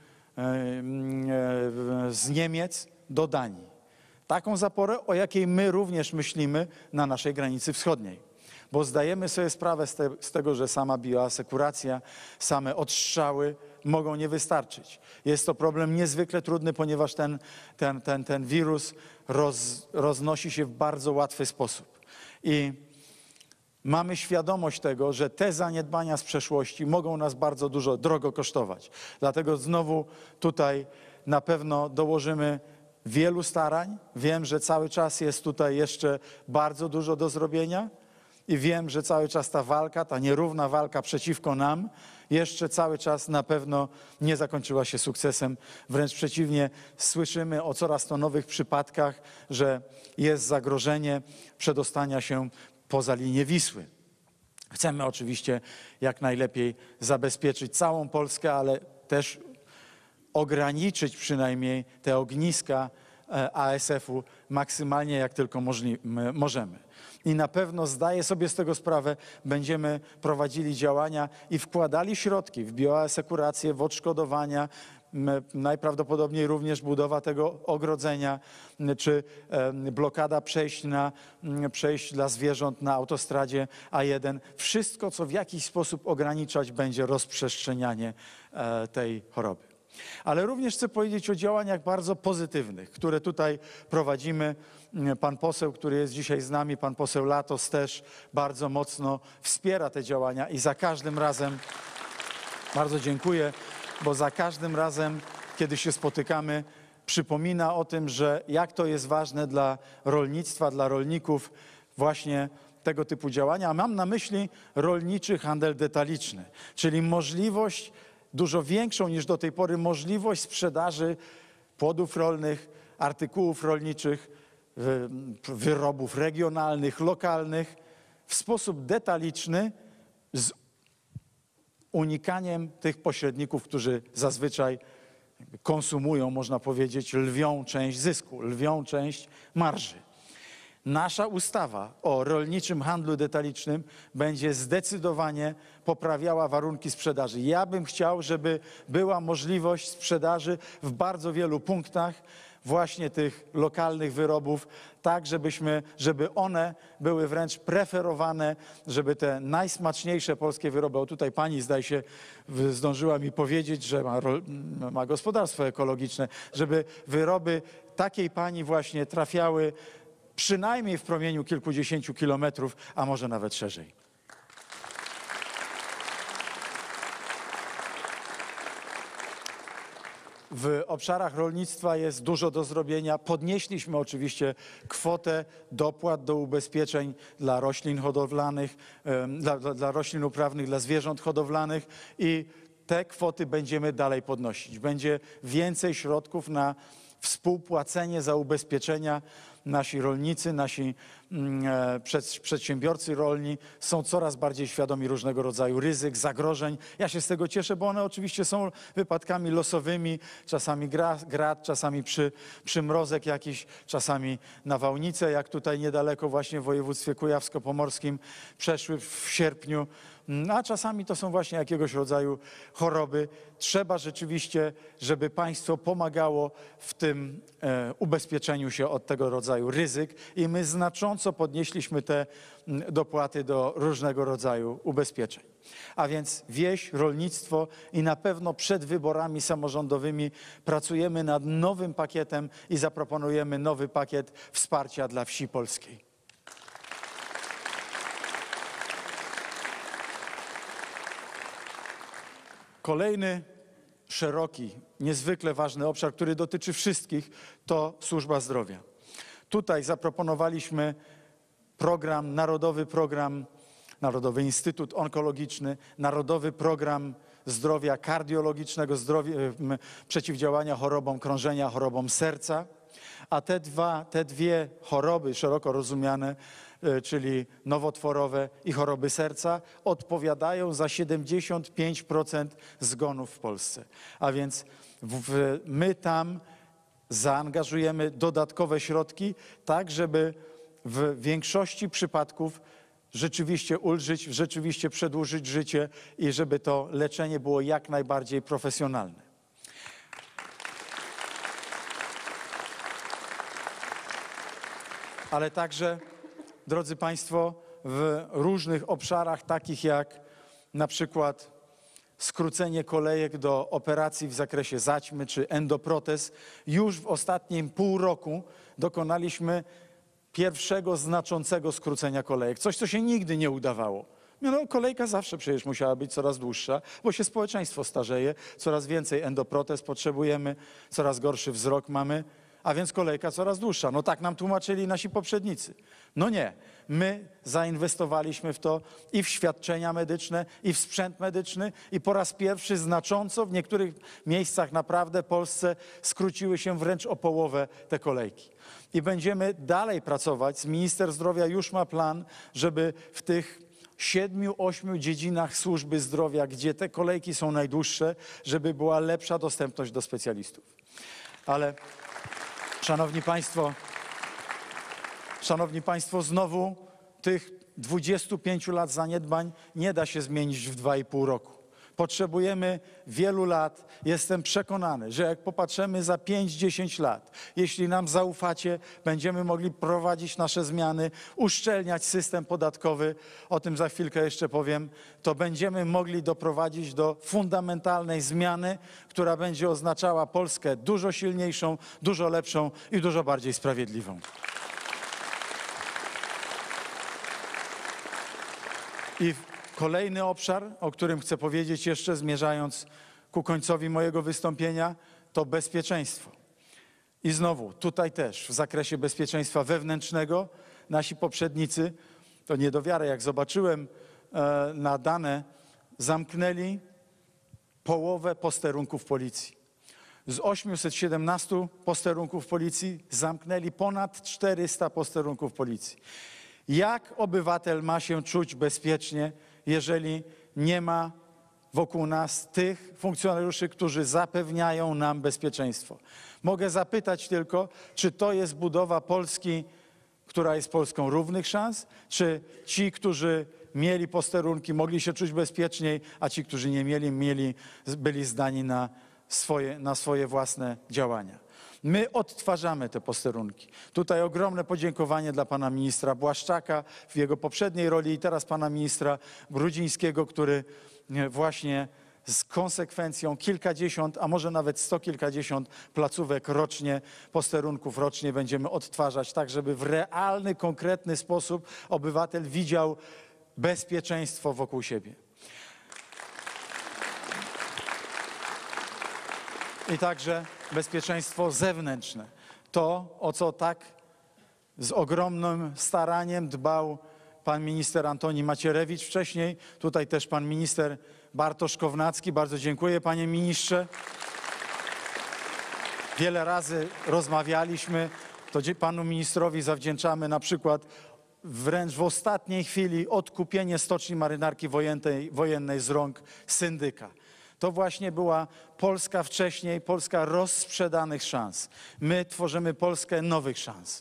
z Niemiec do Danii. Taką zaporę, o jakiej my również myślimy na naszej granicy wschodniej. Bo zdajemy sobie sprawę z tego, że sama bioasekuracja, same odstrzały mogą nie wystarczyć. Jest to problem niezwykle trudny, ponieważ ten wirus roznosi się w bardzo łatwy sposób. I mamy świadomość tego, że te zaniedbania z przeszłości mogą nas bardzo drogo kosztować. Dlatego znowu tutaj na pewno dołożymy wielu starań. Wiem, że cały czas jest tutaj jeszcze bardzo dużo do zrobienia. I wiem, że cały czas ta walka, ta nierówna walka przeciwko nam, jeszcze cały czas na pewno nie zakończyła się sukcesem. Wręcz przeciwnie, słyszymy o coraz to nowych przypadkach, że jest zagrożenie przedostania się poza linię Wisły. Chcemy oczywiście jak najlepiej zabezpieczyć całą Polskę, ale też ograniczyć przynajmniej te ogniska ASF-u maksymalnie jak tylko możemy. I na pewno zdaję sobie z tego sprawę, będziemy prowadzili działania i wkładali środki w bioasekurację, w odszkodowania, najprawdopodobniej również budowa tego ogrodzenia, czy blokada przejść dla zwierząt na autostradzie A1. Wszystko, co w jakiś sposób ograniczać będzie rozprzestrzenianie tej choroby. Ale również chcę powiedzieć o działaniach bardzo pozytywnych, które tutaj prowadzimy. Pan poseł, który jest dzisiaj z nami, pan poseł Latos też bardzo mocno wspiera te działania i za każdym razem, bardzo dziękuję, bo za każdym razem, kiedy się spotykamy, przypomina o tym, że jak to jest ważne dla rolnictwa, dla rolników właśnie tego typu działania. A mam na myśli rolniczy handel detaliczny, czyli możliwość, dużo większą niż do tej pory, możliwość sprzedaży płodów rolnych, artykułów rolniczych, wyrobów regionalnych, lokalnych w sposób detaliczny z unikaniem tych pośredników, którzy zazwyczaj konsumują, można powiedzieć, lwią część zysku, lwią część marży. Nasza ustawa o rolniczym handlu detalicznym będzie zdecydowanie poprawiała warunki sprzedaży. Ja bym chciał, żeby była możliwość sprzedaży w bardzo wielu punktach właśnie tych lokalnych wyrobów, tak żeby one były wręcz preferowane, żeby te najsmaczniejsze polskie wyroby, o tutaj pani zdaje się zdążyła mi powiedzieć, że ma gospodarstwo ekologiczne, żeby wyroby takiej pani właśnie trafiały przynajmniej w promieniu kilkudziesięciu kilometrów, a może nawet szerzej. W obszarach rolnictwa jest dużo do zrobienia. Podnieśliśmy oczywiście kwotę dopłat do ubezpieczeń dla roślin hodowlanych, dla roślin uprawnych, dla zwierząt hodowlanych i te kwoty będziemy dalej podnosić. Będzie więcej środków na współpłacenie za ubezpieczenia. Nasi rolnicy, nasi przedsiębiorcy rolni są coraz bardziej świadomi różnego rodzaju ryzyk, zagrożeń. Ja się z tego cieszę, bo one oczywiście są wypadkami losowymi, czasami grad, czasami przymrozek jakiś, czasami nawałnice, jak tutaj niedaleko właśnie w województwie kujawsko-pomorskim przeszły w sierpniu, a czasami to są właśnie jakiegoś rodzaju choroby. Trzeba rzeczywiście, żeby państwo pomagało w tym ubezpieczeniu się od tego rodzaju ryzyk i my znacząco podnieśliśmy te dopłaty do różnego rodzaju ubezpieczeń. A więc wieś, rolnictwo i na pewno przed wyborami samorządowymi pracujemy nad nowym pakietem i zaproponujemy nowy pakiet wsparcia dla wsi polskiej. Kolejny szeroki, niezwykle ważny obszar, który dotyczy wszystkich, to służba zdrowia. Tutaj zaproponowaliśmy Narodowy Instytut Onkologiczny, Narodowy Program Zdrowia Kardiologicznego, przeciwdziałania chorobom krążenia, chorobom serca, a te dwie choroby szeroko rozumiane, czyli nowotworowe i choroby serca, odpowiadają za 75% zgonów w Polsce. A więc my tam zaangażujemy dodatkowe środki, tak żeby w większości przypadków rzeczywiście ulżyć, rzeczywiście przedłużyć życie i żeby to leczenie było jak najbardziej profesjonalne. Ale także, drodzy Państwo, w różnych obszarach, takich jak na przykład skrócenie kolejek do operacji w zakresie zaćmy czy endoprotez, już w ostatnim pół roku dokonaliśmy pierwszego znaczącego skrócenia kolejek. Coś, co się nigdy nie udawało. No, kolejka zawsze przecież musiała być coraz dłuższa, bo się społeczeństwo starzeje, coraz więcej endoprotez potrzebujemy, coraz gorszy wzrok mamy, a więc kolejka coraz dłuższa. No tak nam tłumaczyli nasi poprzednicy. No nie, my zainwestowaliśmy w to i w świadczenia medyczne, i w sprzęt medyczny i po raz pierwszy znacząco w niektórych miejscach naprawdę w Polsce skróciły się wręcz o połowę te kolejki. I będziemy dalej pracować. Minister zdrowia już ma plan, żeby w tych 7-8 dziedzinach służby zdrowia, gdzie te kolejki są najdłuższe, żeby była lepsza dostępność do specjalistów. Ale Szanowni Państwo, znowu tych 25 lat zaniedbań nie da się zmienić w 2,5 roku. Potrzebujemy wielu lat. Jestem przekonany, że jak popatrzymy za 5-10 lat, jeśli nam zaufacie, będziemy mogli prowadzić nasze zmiany, uszczelniać system podatkowy, o tym za chwilkę jeszcze powiem, to będziemy mogli doprowadzić do fundamentalnej zmiany, która będzie oznaczała Polskę dużo silniejszą, dużo lepszą i dużo bardziej sprawiedliwą. I kolejny obszar, o którym chcę powiedzieć jeszcze, zmierzając ku końcowi mojego wystąpienia, to bezpieczeństwo. I znowu, tutaj też w zakresie bezpieczeństwa wewnętrznego nasi poprzednicy, to nie do wiary, jak zobaczyłem na dane, zamknęli połowę posterunków policji. Z 817 posterunków policji zamknęli ponad 400 posterunków policji. Jak obywatel ma się czuć bezpiecznie, jeżeli nie ma wokół nas tych funkcjonariuszy, którzy zapewniają nam bezpieczeństwo? Mogę zapytać tylko, czy to jest budowa Polski, która jest Polską równych szans? Czy ci, którzy mieli posterunki, mogli się czuć bezpieczniej, a ci, którzy nie mieli, byli zdani na swoje własne działania? My odtwarzamy te posterunki. Tutaj ogromne podziękowanie dla pana ministra Błaszczaka w jego poprzedniej roli i teraz pana ministra Brudzińskiego, który właśnie z konsekwencją kilkadziesiąt, a może nawet kilkadziesiąt placówek rocznie, posterunków rocznie będziemy odtwarzać, tak żeby w realny, konkretny sposób obywatel widział bezpieczeństwo wokół siebie. I także bezpieczeństwo zewnętrzne. To, o co tak z ogromnym staraniem dbał pan minister Antoni Macierewicz wcześniej, tutaj też pan minister Bartosz Kownacki. Bardzo dziękuję, panie ministrze. Wiele razy rozmawialiśmy, to panu ministrowi zawdzięczamy na przykład wręcz w ostatniej chwili odkupienie Stoczni Marynarki Wojennej z rąk syndyka. To właśnie była Polska wcześniej, Polska rozsprzedanych szans. My tworzymy Polskę nowych szans.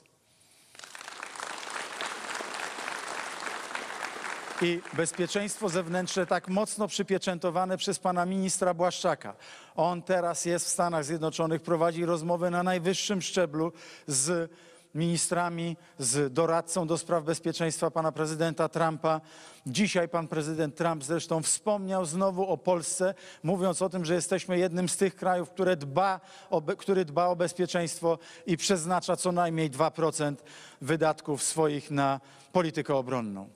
I bezpieczeństwo zewnętrzne tak mocno przypieczętowane przez pana ministra Błaszczaka. On teraz jest w Stanach Zjednoczonych, prowadzi rozmowy na najwyższym szczeblu z ministrami, z doradcą do spraw bezpieczeństwa pana prezydenta Trumpa. Dzisiaj pan prezydent Trump zresztą wspomniał znowu o Polsce, mówiąc o tym, że jesteśmy jednym z tych krajów, który dba o bezpieczeństwo i przeznacza co najmniej 2% wydatków swoich na politykę obronną.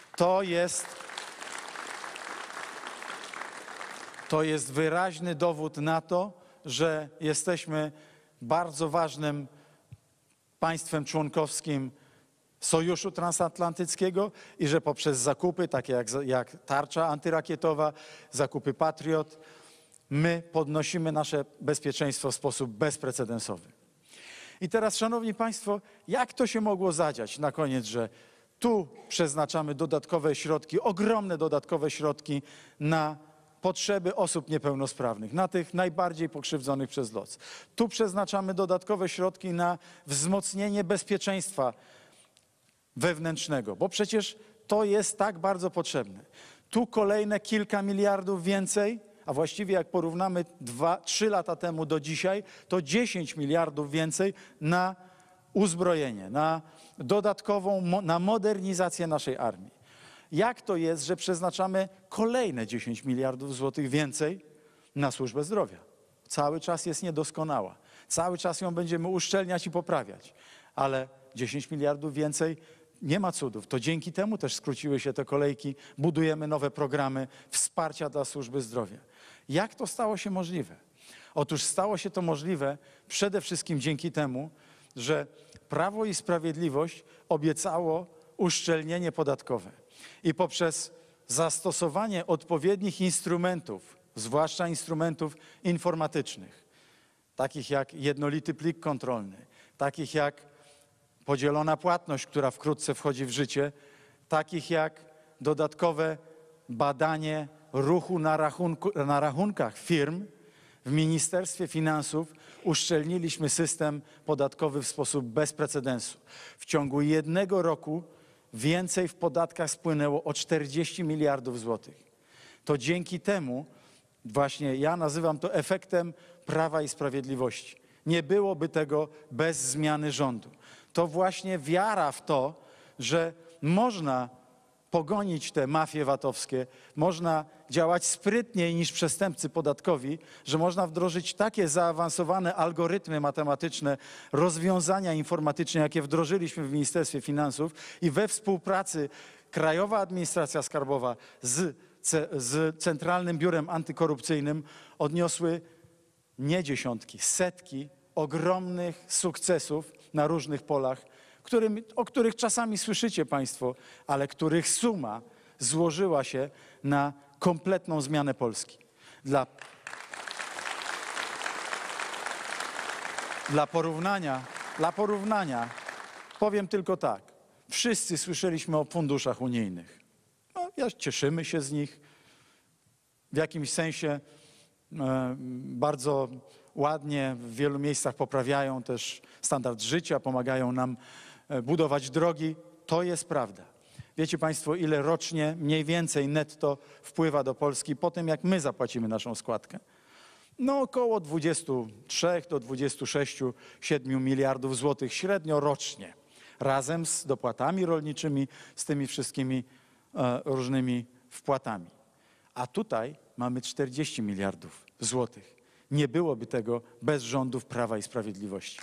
To jest wyraźny dowód na to, że jesteśmy bardzo ważnym państwem członkowskim Sojuszu Transatlantyckiego i że poprzez zakupy, takie jak tarcza antyrakietowa, zakupy Patriot, my podnosimy nasze bezpieczeństwo w sposób bezprecedensowy. I teraz, szanowni państwo, jak to się mogło zadziać na koniec, że tu przeznaczamy dodatkowe środki, ogromne dodatkowe środki na potrzeby osób niepełnosprawnych, na tych najbardziej pokrzywdzonych przez los. Tu przeznaczamy dodatkowe środki na wzmocnienie bezpieczeństwa wewnętrznego, bo przecież to jest tak bardzo potrzebne. Tu kolejne kilka miliardów więcej, a właściwie jak porównamy 2-3 lata temu do dzisiaj, to 10 miliardów więcej na uzbrojenie, na na modernizację naszej armii. Jak to jest, że przeznaczamy kolejne 10 miliardów złotych więcej na służbę zdrowia? Cały czas jest niedoskonała. Cały czas ją będziemy uszczelniać i poprawiać. Ale 10 miliardów więcej, nie ma cudów. To dzięki temu też skróciły się te kolejki. Budujemy nowe programy wsparcia dla służby zdrowia. Jak to stało się możliwe? Otóż stało się to możliwe przede wszystkim dzięki temu, że Prawo i Sprawiedliwość obiecało uszczelnienie podatkowe. I poprzez zastosowanie odpowiednich instrumentów, zwłaszcza instrumentów informatycznych, takich jak jednolity plik kontrolny, takich jak podzielona płatność, która wkrótce wchodzi w życie, takich jak dodatkowe badanie ruchu na rachunkach firm, w Ministerstwie Finansów uszczelniliśmy system podatkowy w sposób bez precedensu. W ciągu 1 roku więcej w podatkach spłynęło o 40 miliardów złotych. To dzięki temu, właśnie ja nazywam to efektem Prawa i Sprawiedliwości. Nie byłoby tego bez zmiany rządu. To właśnie wiara w to, że można pogonić te mafie VAT-owskie, można działać sprytniej niż przestępcy podatkowi, że można wdrożyć takie zaawansowane algorytmy matematyczne, rozwiązania informatyczne, jakie wdrożyliśmy w Ministerstwie Finansów i we współpracy Krajowa Administracja Skarbowa z Centralnym Biurem Antykorupcyjnym odniosły nie dziesiątki, setki ogromnych sukcesów na różnych polach, o których czasami słyszycie Państwo, ale których suma złożyła się na kompletną zmianę Polski. Dla porównania powiem tylko tak. Wszyscy słyszeliśmy o funduszach unijnych. No, cieszymy się z nich. W jakimś sensie bardzo ładnie w wielu miejscach poprawiają też standard życia, pomagają nam budować drogi. To jest prawda. Wiecie Państwo, ile rocznie mniej więcej netto wpływa do Polski po tym, jak my zapłacimy naszą składkę? No około 23 do 26-7 miliardów złotych średnio rocznie. Razem z dopłatami rolniczymi, z tymi wszystkimi różnymi wpłatami. A tutaj mamy 40 miliardów złotych. Nie byłoby tego bez rządów Prawa i Sprawiedliwości.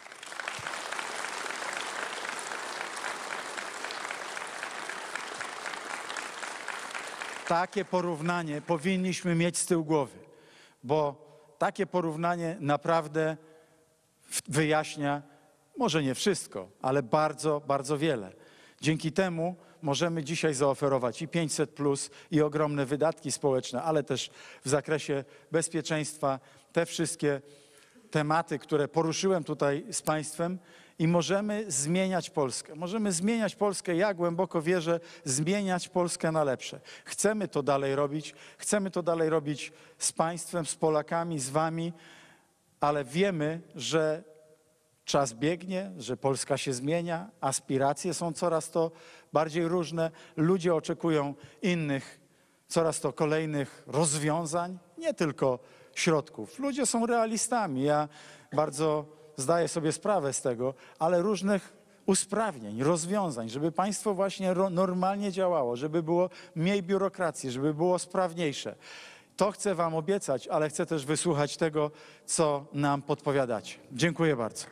Takie porównanie powinniśmy mieć z tyłu głowy, bo takie porównanie naprawdę wyjaśnia, może nie wszystko, ale bardzo, bardzo wiele. Dzięki temu możemy dzisiaj zaoferować i 500+, i ogromne wydatki społeczne, ale też w zakresie bezpieczeństwa te wszystkie tematy, które poruszyłem tutaj z Państwem i możemy zmieniać Polskę. Możemy zmieniać Polskę, ja głęboko wierzę, zmieniać Polskę na lepsze. Chcemy to dalej robić z Państwem, z Polakami, z Wami, ale wiemy, że czas biegnie, że Polska się zmienia, aspiracje są coraz to bardziej różne, ludzie oczekują innych, coraz to kolejnych rozwiązań, nie tylko środków. Ludzie są realistami, ja bardzo zdaję sobie sprawę z tego, ale różnych usprawnień, rozwiązań, żeby państwo właśnie normalnie działało, żeby było mniej biurokracji, żeby było sprawniejsze. To chcę wam obiecać, ale chcę też wysłuchać tego, co nam podpowiadacie. Dziękuję bardzo.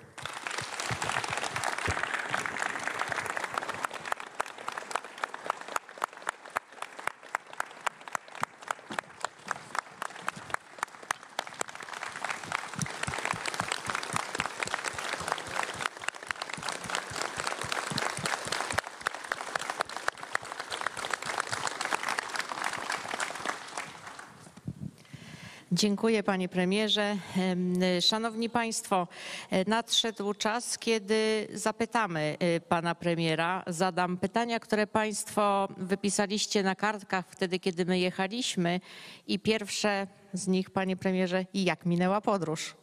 Dziękuję panie premierze. Szanowni państwo, nadszedł czas, kiedy zapytamy pana premiera. Zadam pytania, które państwo wypisaliście na kartkach wtedy, kiedy my jechaliśmy. I pierwsze z nich, panie premierze, jak minęła podróż?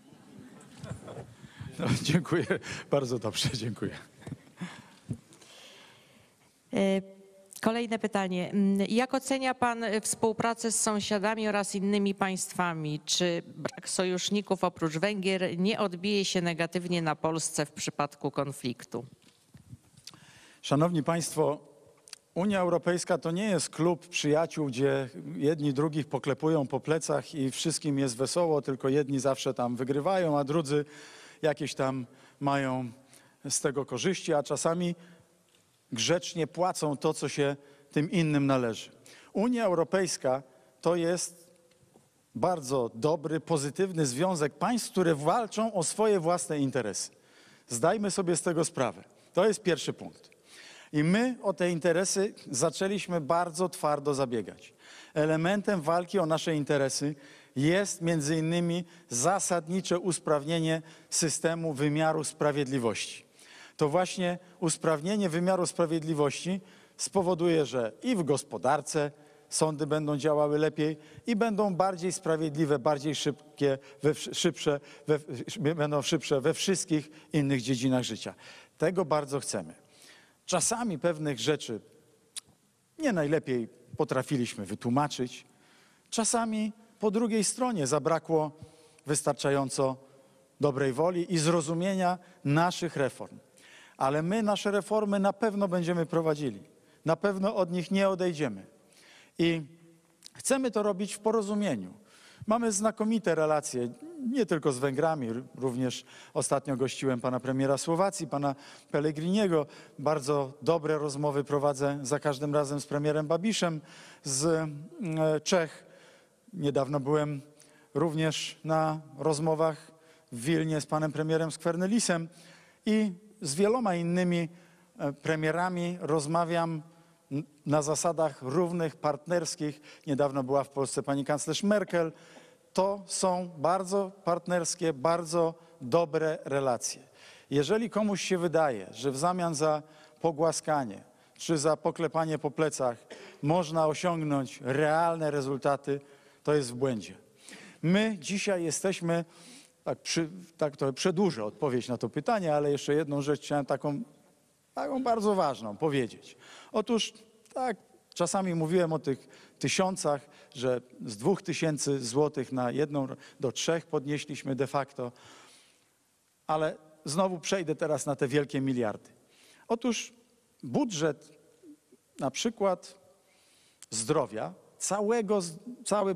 No, dziękuję, bardzo dobrze, dziękuję. Kolejne pytanie. Jak ocenia pan współpracę z sąsiadami oraz innymi państwami? Czy brak sojuszników oprócz Węgier nie odbije się negatywnie na Polsce w przypadku konfliktu? Szanowni Państwo, Unia Europejska to nie jest klub przyjaciół, gdzie jedni drugich poklepują po plecach i wszystkim jest wesoło, tylko jedni zawsze tam wygrywają, a drudzy jakieś tam mają z tego korzyści, a czasami grzecznie płacą to, co się tym innym należy. Unia Europejska to jest bardzo dobry, pozytywny związek państw, które walczą o swoje własne interesy. Zdajmy sobie z tego sprawę. To jest pierwszy punkt. I my o te interesy zaczęliśmy bardzo twardo zabiegać. Elementem walki o nasze interesy jest między innymi zasadnicze usprawnienie systemu wymiaru sprawiedliwości. To właśnie usprawnienie wymiaru sprawiedliwości spowoduje, że i w gospodarce sądy będą działały lepiej i będą bardziej sprawiedliwe, bardziej będą szybsze we wszystkich innych dziedzinach życia. Tego bardzo chcemy. Czasami pewnych rzeczy nie najlepiej potrafiliśmy wytłumaczyć. Czasami po drugiej stronie zabrakło wystarczająco dobrej woli i zrozumienia naszych reform. Ale my nasze reformy na pewno będziemy prowadzili. Na pewno od nich nie odejdziemy. I chcemy to robić w porozumieniu. Mamy znakomite relacje, nie tylko z Węgrami, również ostatnio gościłem pana premiera Słowacji, pana Pellegriniego. Bardzo dobre rozmowy prowadzę za każdym razem z premierem Babišem z Czech. Niedawno byłem również na rozmowach w Wilnie z panem premierem Skwernelisem i z wieloma innymi premierami rozmawiam na zasadach równych, partnerskich. Niedawno była w Polsce pani kanclerz Merkel. To są bardzo partnerskie, bardzo dobre relacje. Jeżeli komuś się wydaje, że w zamian za pogłaskanie czy za poklepanie po plecach można osiągnąć realne rezultaty, to jest w błędzie. My dzisiaj jesteśmy, tak trochę przedłużę odpowiedź na to pytanie, ale jeszcze jedną rzecz chciałem taką bardzo ważną powiedzieć. Otóż tak, czasami mówiłem o tych tysiącach, że z 2000 złotych na 1 do 3 podnieśliśmy de facto, ale znowu przejdę teraz na te wielkie miliardy. Otóż budżet na przykład zdrowia, cały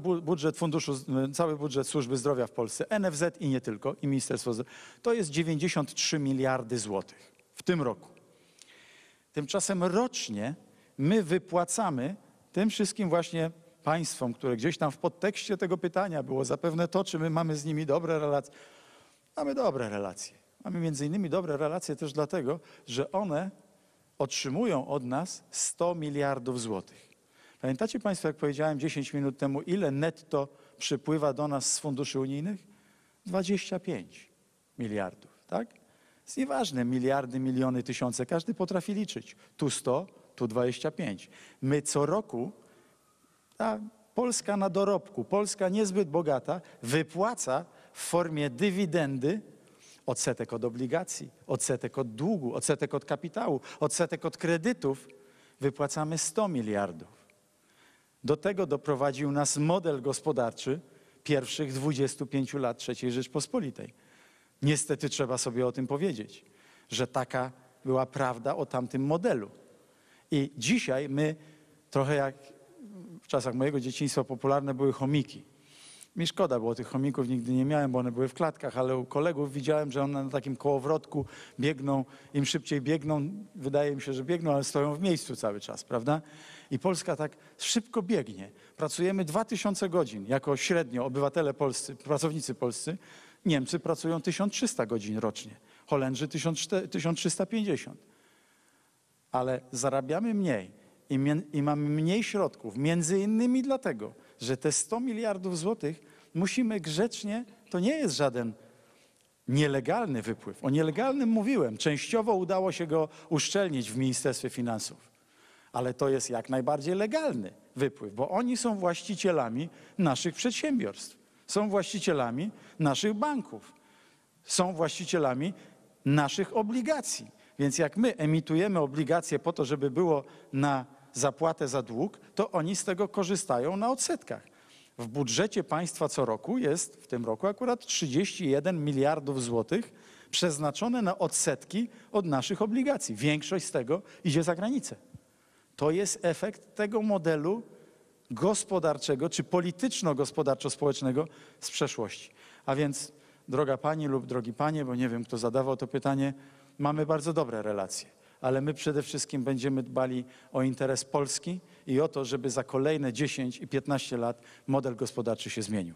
budżet służby zdrowia w Polsce, NFZ i nie tylko, i Ministerstwo Zdrowia, to jest 93 miliardy złotych w tym roku. Tymczasem rocznie my wypłacamy tym wszystkim właśnie państwom, które gdzieś tam w podtekście tego pytania było zapewne to, czy my mamy z nimi dobre relacje. Mamy dobre relacje. Mamy między innymi dobre relacje też dlatego, że one otrzymują od nas 100 miliardów złotych. Pamiętacie państwo, jak powiedziałem 10 minut temu, ile netto przypływa do nas z funduszy unijnych? 25 miliardów, tak? Jest nieważne, miliardy, miliony, tysiące, każdy potrafi liczyć. Tu 100, tu 25. My co roku, ta Polska na dorobku, Polska niezbyt bogata, wypłaca w formie dywidendy odsetek od obligacji, odsetek od długu, odsetek od kapitału, odsetek od kredytów. Wypłacamy 100 miliardów. Do tego doprowadził nas model gospodarczy pierwszych 25 lat III Rzeczpospolitej. Niestety trzeba sobie o tym powiedzieć, że taka była prawda o tamtym modelu. I dzisiaj my, trochę jak w czasach mojego dzieciństwa popularne były chomiki. Mi szkoda było tych chomików, nigdy nie miałem, bo one były w klatkach, ale u kolegów widziałem, że one na takim kołowrotku biegną, im szybciej biegną, wydaje mi się, że biegną, ale stoją w miejscu cały czas, prawda? I Polska tak szybko biegnie. Pracujemy 2000 godzin jako średnio obywatele polscy, pracownicy polscy. Niemcy pracują 1300 godzin rocznie, Holendrzy 1350. Ale zarabiamy mniej i mamy mniej środków, między innymi dlatego, że te 100 miliardów złotych musimy grzecznie, to nie jest żaden nielegalny wypływ. O nielegalnym mówiłem, częściowo udało się go uszczelnić w Ministerstwie Finansów, ale to jest jak najbardziej legalny wypływ, bo oni są właścicielami naszych przedsiębiorstw, są właścicielami naszych banków, są właścicielami naszych obligacji. Więc jak my emitujemy obligacje po to, żeby było na zapłatę za dług, to oni z tego korzystają na odsetkach. W budżecie państwa co roku jest, w tym roku akurat 31 miliardów złotych przeznaczone na odsetki od naszych obligacji. Większość z tego idzie za granicę. To jest efekt tego modelu gospodarczego czy polityczno-gospodarczo-społecznego z przeszłości. A więc, droga pani lub drogi panie, bo nie wiem, kto zadawał to pytanie, mamy bardzo dobre relacje, ale my przede wszystkim będziemy dbali o interes Polski i o to, żeby za kolejne 10 i 15 lat model gospodarczy się zmienił.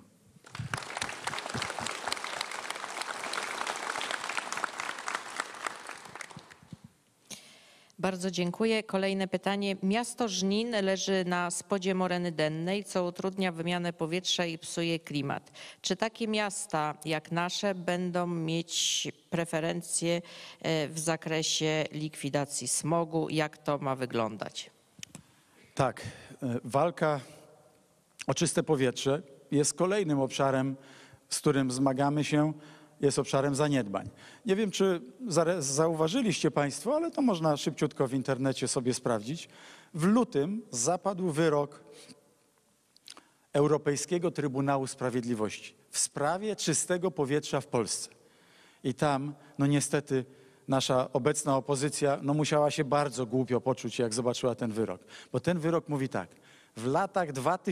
Bardzo dziękuję. Kolejne pytanie. Miasto Żnin leży na spodzie Moreny Dennej, co utrudnia wymianę powietrza i psuje klimat. Czy takie miasta jak nasze będą mieć preferencje w zakresie likwidacji smogu? Jak to ma wyglądać? Tak, walka o czyste powietrze jest kolejnym obszarem, z którym zmagamy się, jest obszarem zaniedbań. Nie wiem, czy zauważyliście państwo, ale to można szybciutko w internecie sobie sprawdzić. W lutym zapadł wyrok Europejskiego Trybunału Sprawiedliwości w sprawie czystego powietrza w Polsce. I tam, no niestety, nasza obecna opozycja musiała się bardzo głupio poczuć, jak zobaczyła ten wyrok. Bo ten wyrok mówi tak: w latach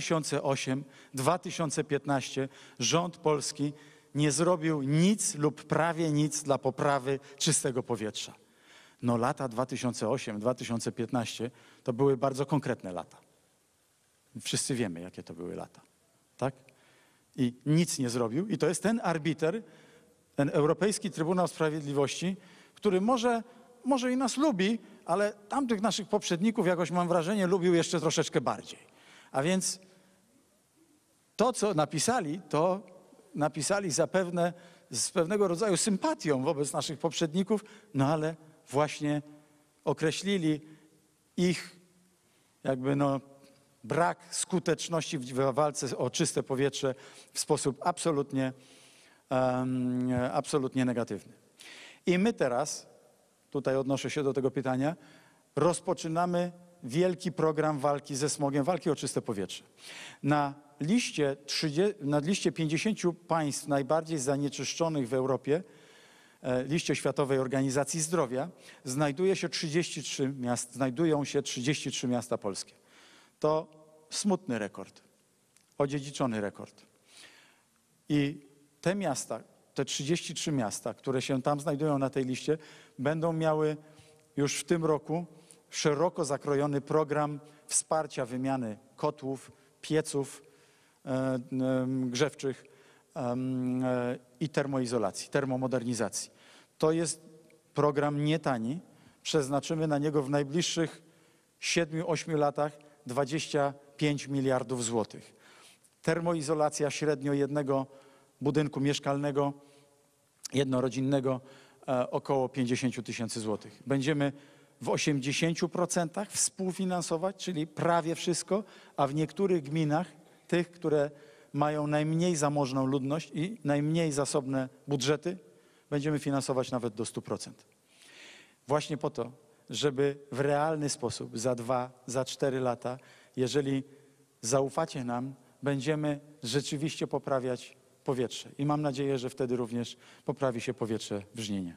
2008-2015 rząd polski nie zrobił nic lub prawie nic dla poprawy czystego powietrza. No lata 2008-2015 to były bardzo konkretne lata. Wszyscy wiemy, jakie to były lata, tak? I nic nie zrobił. I to jest ten arbiter, ten Europejski Trybunał Sprawiedliwości, który może i nas lubi, ale tamtych naszych poprzedników jakoś mam wrażenie lubił jeszcze troszeczkę bardziej. A więc to, co napisali, to napisali zapewne z pewnego rodzaju sympatią wobec naszych poprzedników, no ale właśnie określili ich jakby brak skuteczności w walce o czyste powietrze w sposób absolutnie negatywny. I my teraz, tutaj odnoszę się do tego pytania, rozpoczynamy wielki program walki ze smogiem, walki o czyste powietrze. Na liście 50 państw najbardziej zanieczyszczonych w Europie, liście Światowej Organizacji Zdrowia, znajdują się 33 miasta polskie. To smutny rekord, odziedziczony rekord. I te miasta, te 33 miasta, które się tam znajdują na tej liście, będą miały już w tym roku szeroko zakrojony program wsparcia wymiany kotłów, pieców grzewczych i termoizolacji, termomodernizacji. To jest program nietani. Przeznaczymy na niego w najbliższych 7-8 latach 25 miliardów złotych. Termoizolacja średnio jednego budynku mieszkalnego, jednorodzinnego, około 50 tysięcy złotych. Będziemy w 80% współfinansować, czyli prawie wszystko, a w niektórych gminach, tych, które mają najmniej zamożną ludność i najmniej zasobne budżety, będziemy finansować nawet do 100%. Właśnie po to, żeby w realny sposób za 2, za 4 lata, jeżeli zaufacie nam, będziemy rzeczywiście poprawiać powietrze. I mam nadzieję, że wtedy również poprawi się powietrze w Żninie.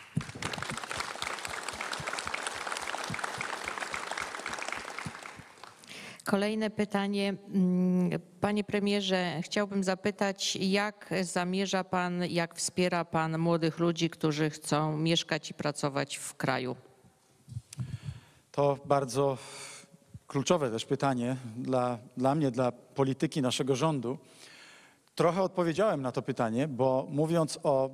Kolejne pytanie. Panie premierze, chciałbym zapytać, jak zamierza pan, jak wspiera pan młodych ludzi, którzy chcą mieszkać i pracować w kraju? To bardzo kluczowe też pytanie dla mnie, dla polityki naszego rządu. Trochę odpowiedziałem na to pytanie, bo mówiąc o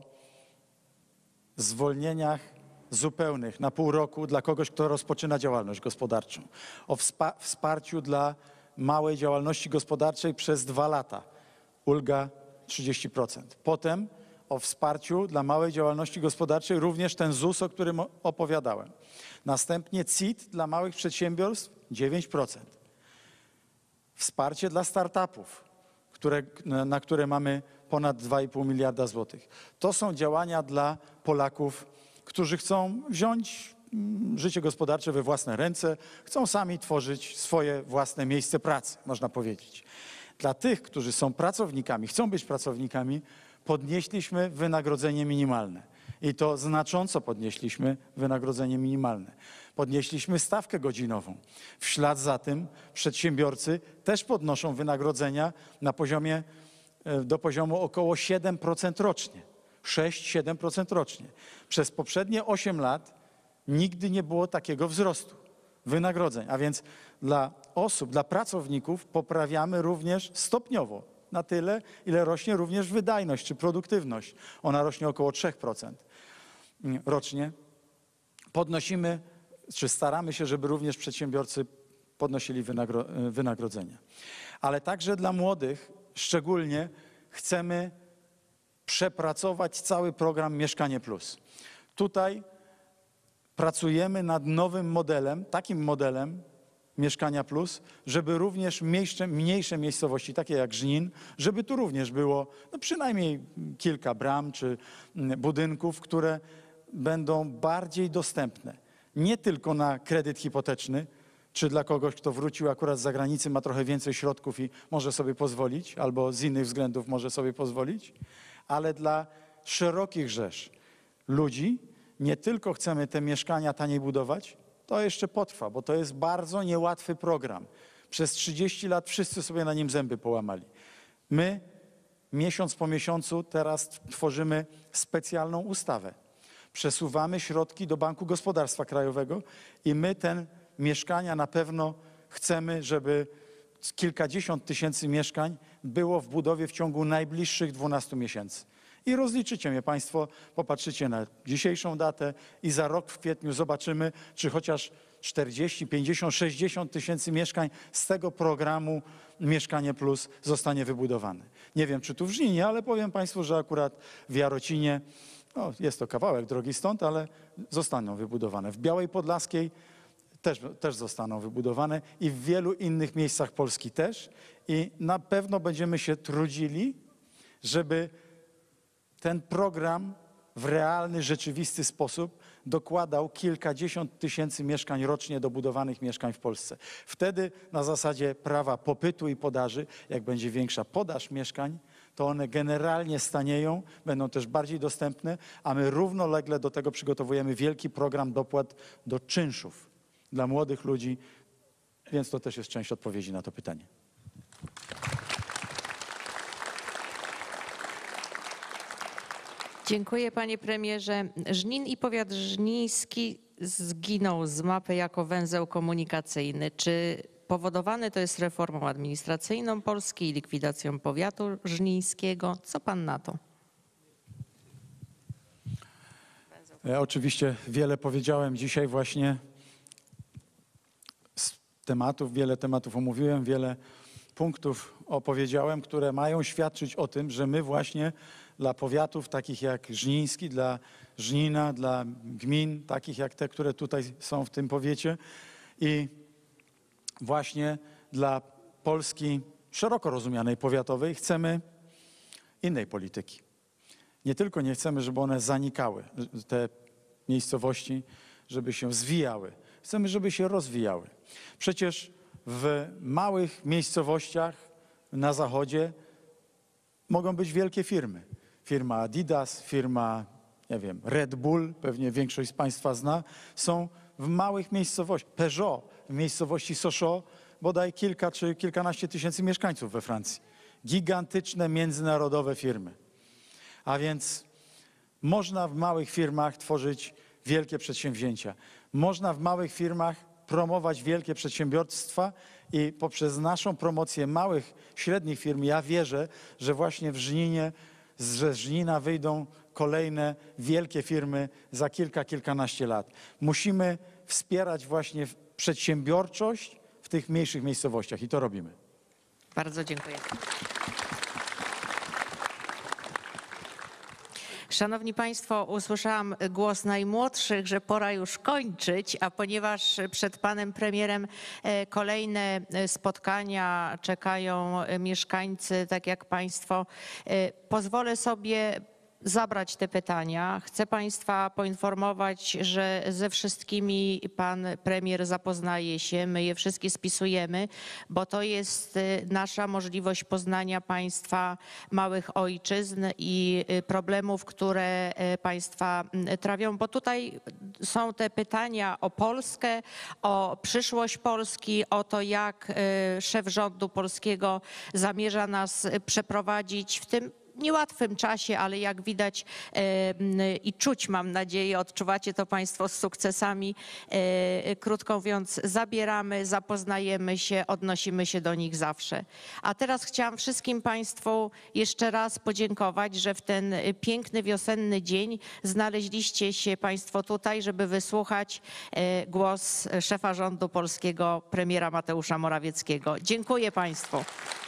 zwolnieniach zupełnych na pół roku dla kogoś, kto rozpoczyna działalność gospodarczą, o wsparciu dla małej działalności gospodarczej przez 2 lata, ulga 30%. Potem o wsparciu dla małej działalności gospodarczej również ten ZUS, o którym opowiadałem. Następnie CIT dla małych przedsiębiorstw 9%. Wsparcie dla startupów, na które mamy ponad 2,5 miliarda złotych. To są działania dla Polaków, którzy chcą wziąć życie gospodarcze we własne ręce, chcą sami tworzyć swoje własne miejsce pracy, można powiedzieć. Dla tych, którzy są pracownikami, chcą być pracownikami, podnieśliśmy wynagrodzenie minimalne. I to znacząco podnieśliśmy wynagrodzenie minimalne. Podnieśliśmy stawkę godzinową. W ślad za tym przedsiębiorcy też podnoszą wynagrodzenia do poziomu około 7% rocznie. 6-7% rocznie. Przez poprzednie 8 lat nigdy nie było takiego wzrostu wynagrodzeń. A więc dla osób, dla pracowników poprawiamy również stopniowo na tyle, ile rośnie również wydajność czy produktywność. Ona rośnie około 3% rocznie. Podnosimy, czy staramy się, żeby również przedsiębiorcy podnosili wynagrodzenia. Ale także dla młodych szczególnie chcemy przepracować cały program Mieszkanie Plus. Tutaj pracujemy nad nowym modelem, takim modelem Mieszkania Plus, żeby również mniejsze miejscowości, takie jak Żnin, żeby tu również było przynajmniej kilka bram czy budynków, które będą bardziej dostępne. Nie tylko na kredyt hipoteczny, czy dla kogoś, kto wrócił akurat z zagranicy, ma trochę więcej środków i może sobie pozwolić, albo z innych względów może sobie pozwolić, ale dla szerokich rzesz ludzi. Nie tylko chcemy te mieszkania taniej budować, to jeszcze potrwa, bo to jest bardzo niełatwy program. Przez 30 lat wszyscy sobie na nim zęby połamali. My miesiąc po miesiącu teraz tworzymy specjalną ustawę. Przesuwamy środki do Banku Gospodarstwa Krajowego i my te mieszkania na pewno chcemy, żeby kilkadziesiąt tysięcy mieszkań było w budowie w ciągu najbliższych 12 miesięcy. I rozliczycie mnie Państwo, popatrzycie na dzisiejszą datę i za rok w kwietniu zobaczymy, czy chociaż 40, 50, 60 tysięcy mieszkań z tego programu Mieszkanie Plus zostanie wybudowane. Nie wiem, czy tu w Żninie, ale powiem Państwu, że akurat w Jarocinie, no, jest to kawałek drogi stąd, ale zostaną wybudowane. W Białej Podlaskiej też zostaną wybudowane i w wielu innych miejscach Polski też. I na pewno będziemy się trudzili, żeby ten program w realny, rzeczywisty sposób dokładał kilkadziesiąt tysięcy mieszkań rocznie do budowanych mieszkań w Polsce. Wtedy na zasadzie prawa popytu i podaży, jak będzie większa podaż mieszkań, to one generalnie stanieją, będą też bardziej dostępne, a my równolegle do tego przygotowujemy wielki program dopłat do czynszów dla młodych ludzi, więc to też jest część odpowiedzi na to pytanie. Dziękuję panie premierze. Żnin i powiat żniński zginął z mapy jako węzeł komunikacyjny. Czy powodowane to jest reformą administracyjną Polski i likwidacją powiatu żnińskiego? Co pan na to? Ja oczywiście wiele powiedziałem dzisiaj właśnie z tematów, wiele tematów omówiłem, wiele punktów opowiedziałem, które mają świadczyć o tym, że my właśnie dla powiatów takich jak żniński, dla Żnina, dla gmin takich jak te, które tutaj są w tym powiecie i właśnie dla Polski szeroko rozumianej powiatowej chcemy innej polityki. Nie tylko nie chcemy, żeby one zanikały, te miejscowości, żeby się zwijały. Chcemy, żeby się rozwijały. Przecież w małych miejscowościach na zachodzie mogą być wielkie firmy. Firma Adidas, firma, nie wiem, Red Bull, pewnie większość z Państwa zna, są w małych miejscowościach. Peugeot w miejscowości Sochaux, bodaj kilka czy kilkanaście tysięcy mieszkańców we Francji. Gigantyczne międzynarodowe firmy. A więc można w małych firmach tworzyć wielkie przedsięwzięcia. Można w małych firmach promować wielkie przedsiębiorstwa i poprzez naszą promocję małych, średnich firm ja wierzę, że właśnie w Żninie, ze Żnina wyjdą kolejne wielkie firmy za kilkanaście lat. Musimy wspierać właśnie przedsiębiorczość w tych mniejszych miejscowościach i to robimy. Bardzo dziękuję. Szanowni Państwo, usłyszałam głos najmłodszych, że pora już kończyć, a ponieważ przed panem premierem kolejne spotkania czekają mieszkańcy, tak jak Państwo, pozwolę sobie zabrać te pytania. Chcę Państwa poinformować, że ze wszystkimi pan premier zapoznaje się, my je wszystkie spisujemy, bo to jest nasza możliwość poznania Państwa małych ojczyzn i problemów, które Państwa trawią, bo tutaj są te pytania o Polskę, o przyszłość Polski, o to, jak szef rządu polskiego zamierza nas przeprowadzić w tym niełatwym czasie, ale jak widać i czuć, mam nadzieję, odczuwacie to Państwo z sukcesami. Krótko mówiąc, zabieramy, zapoznajemy się, odnosimy się do nich zawsze. A teraz chciałam wszystkim Państwu jeszcze raz podziękować, że w ten piękny wiosenny dzień znaleźliście się Państwo tutaj, żeby wysłuchać głos szefa rządu polskiego, premiera Mateusza Morawieckiego. Dziękuję Państwu.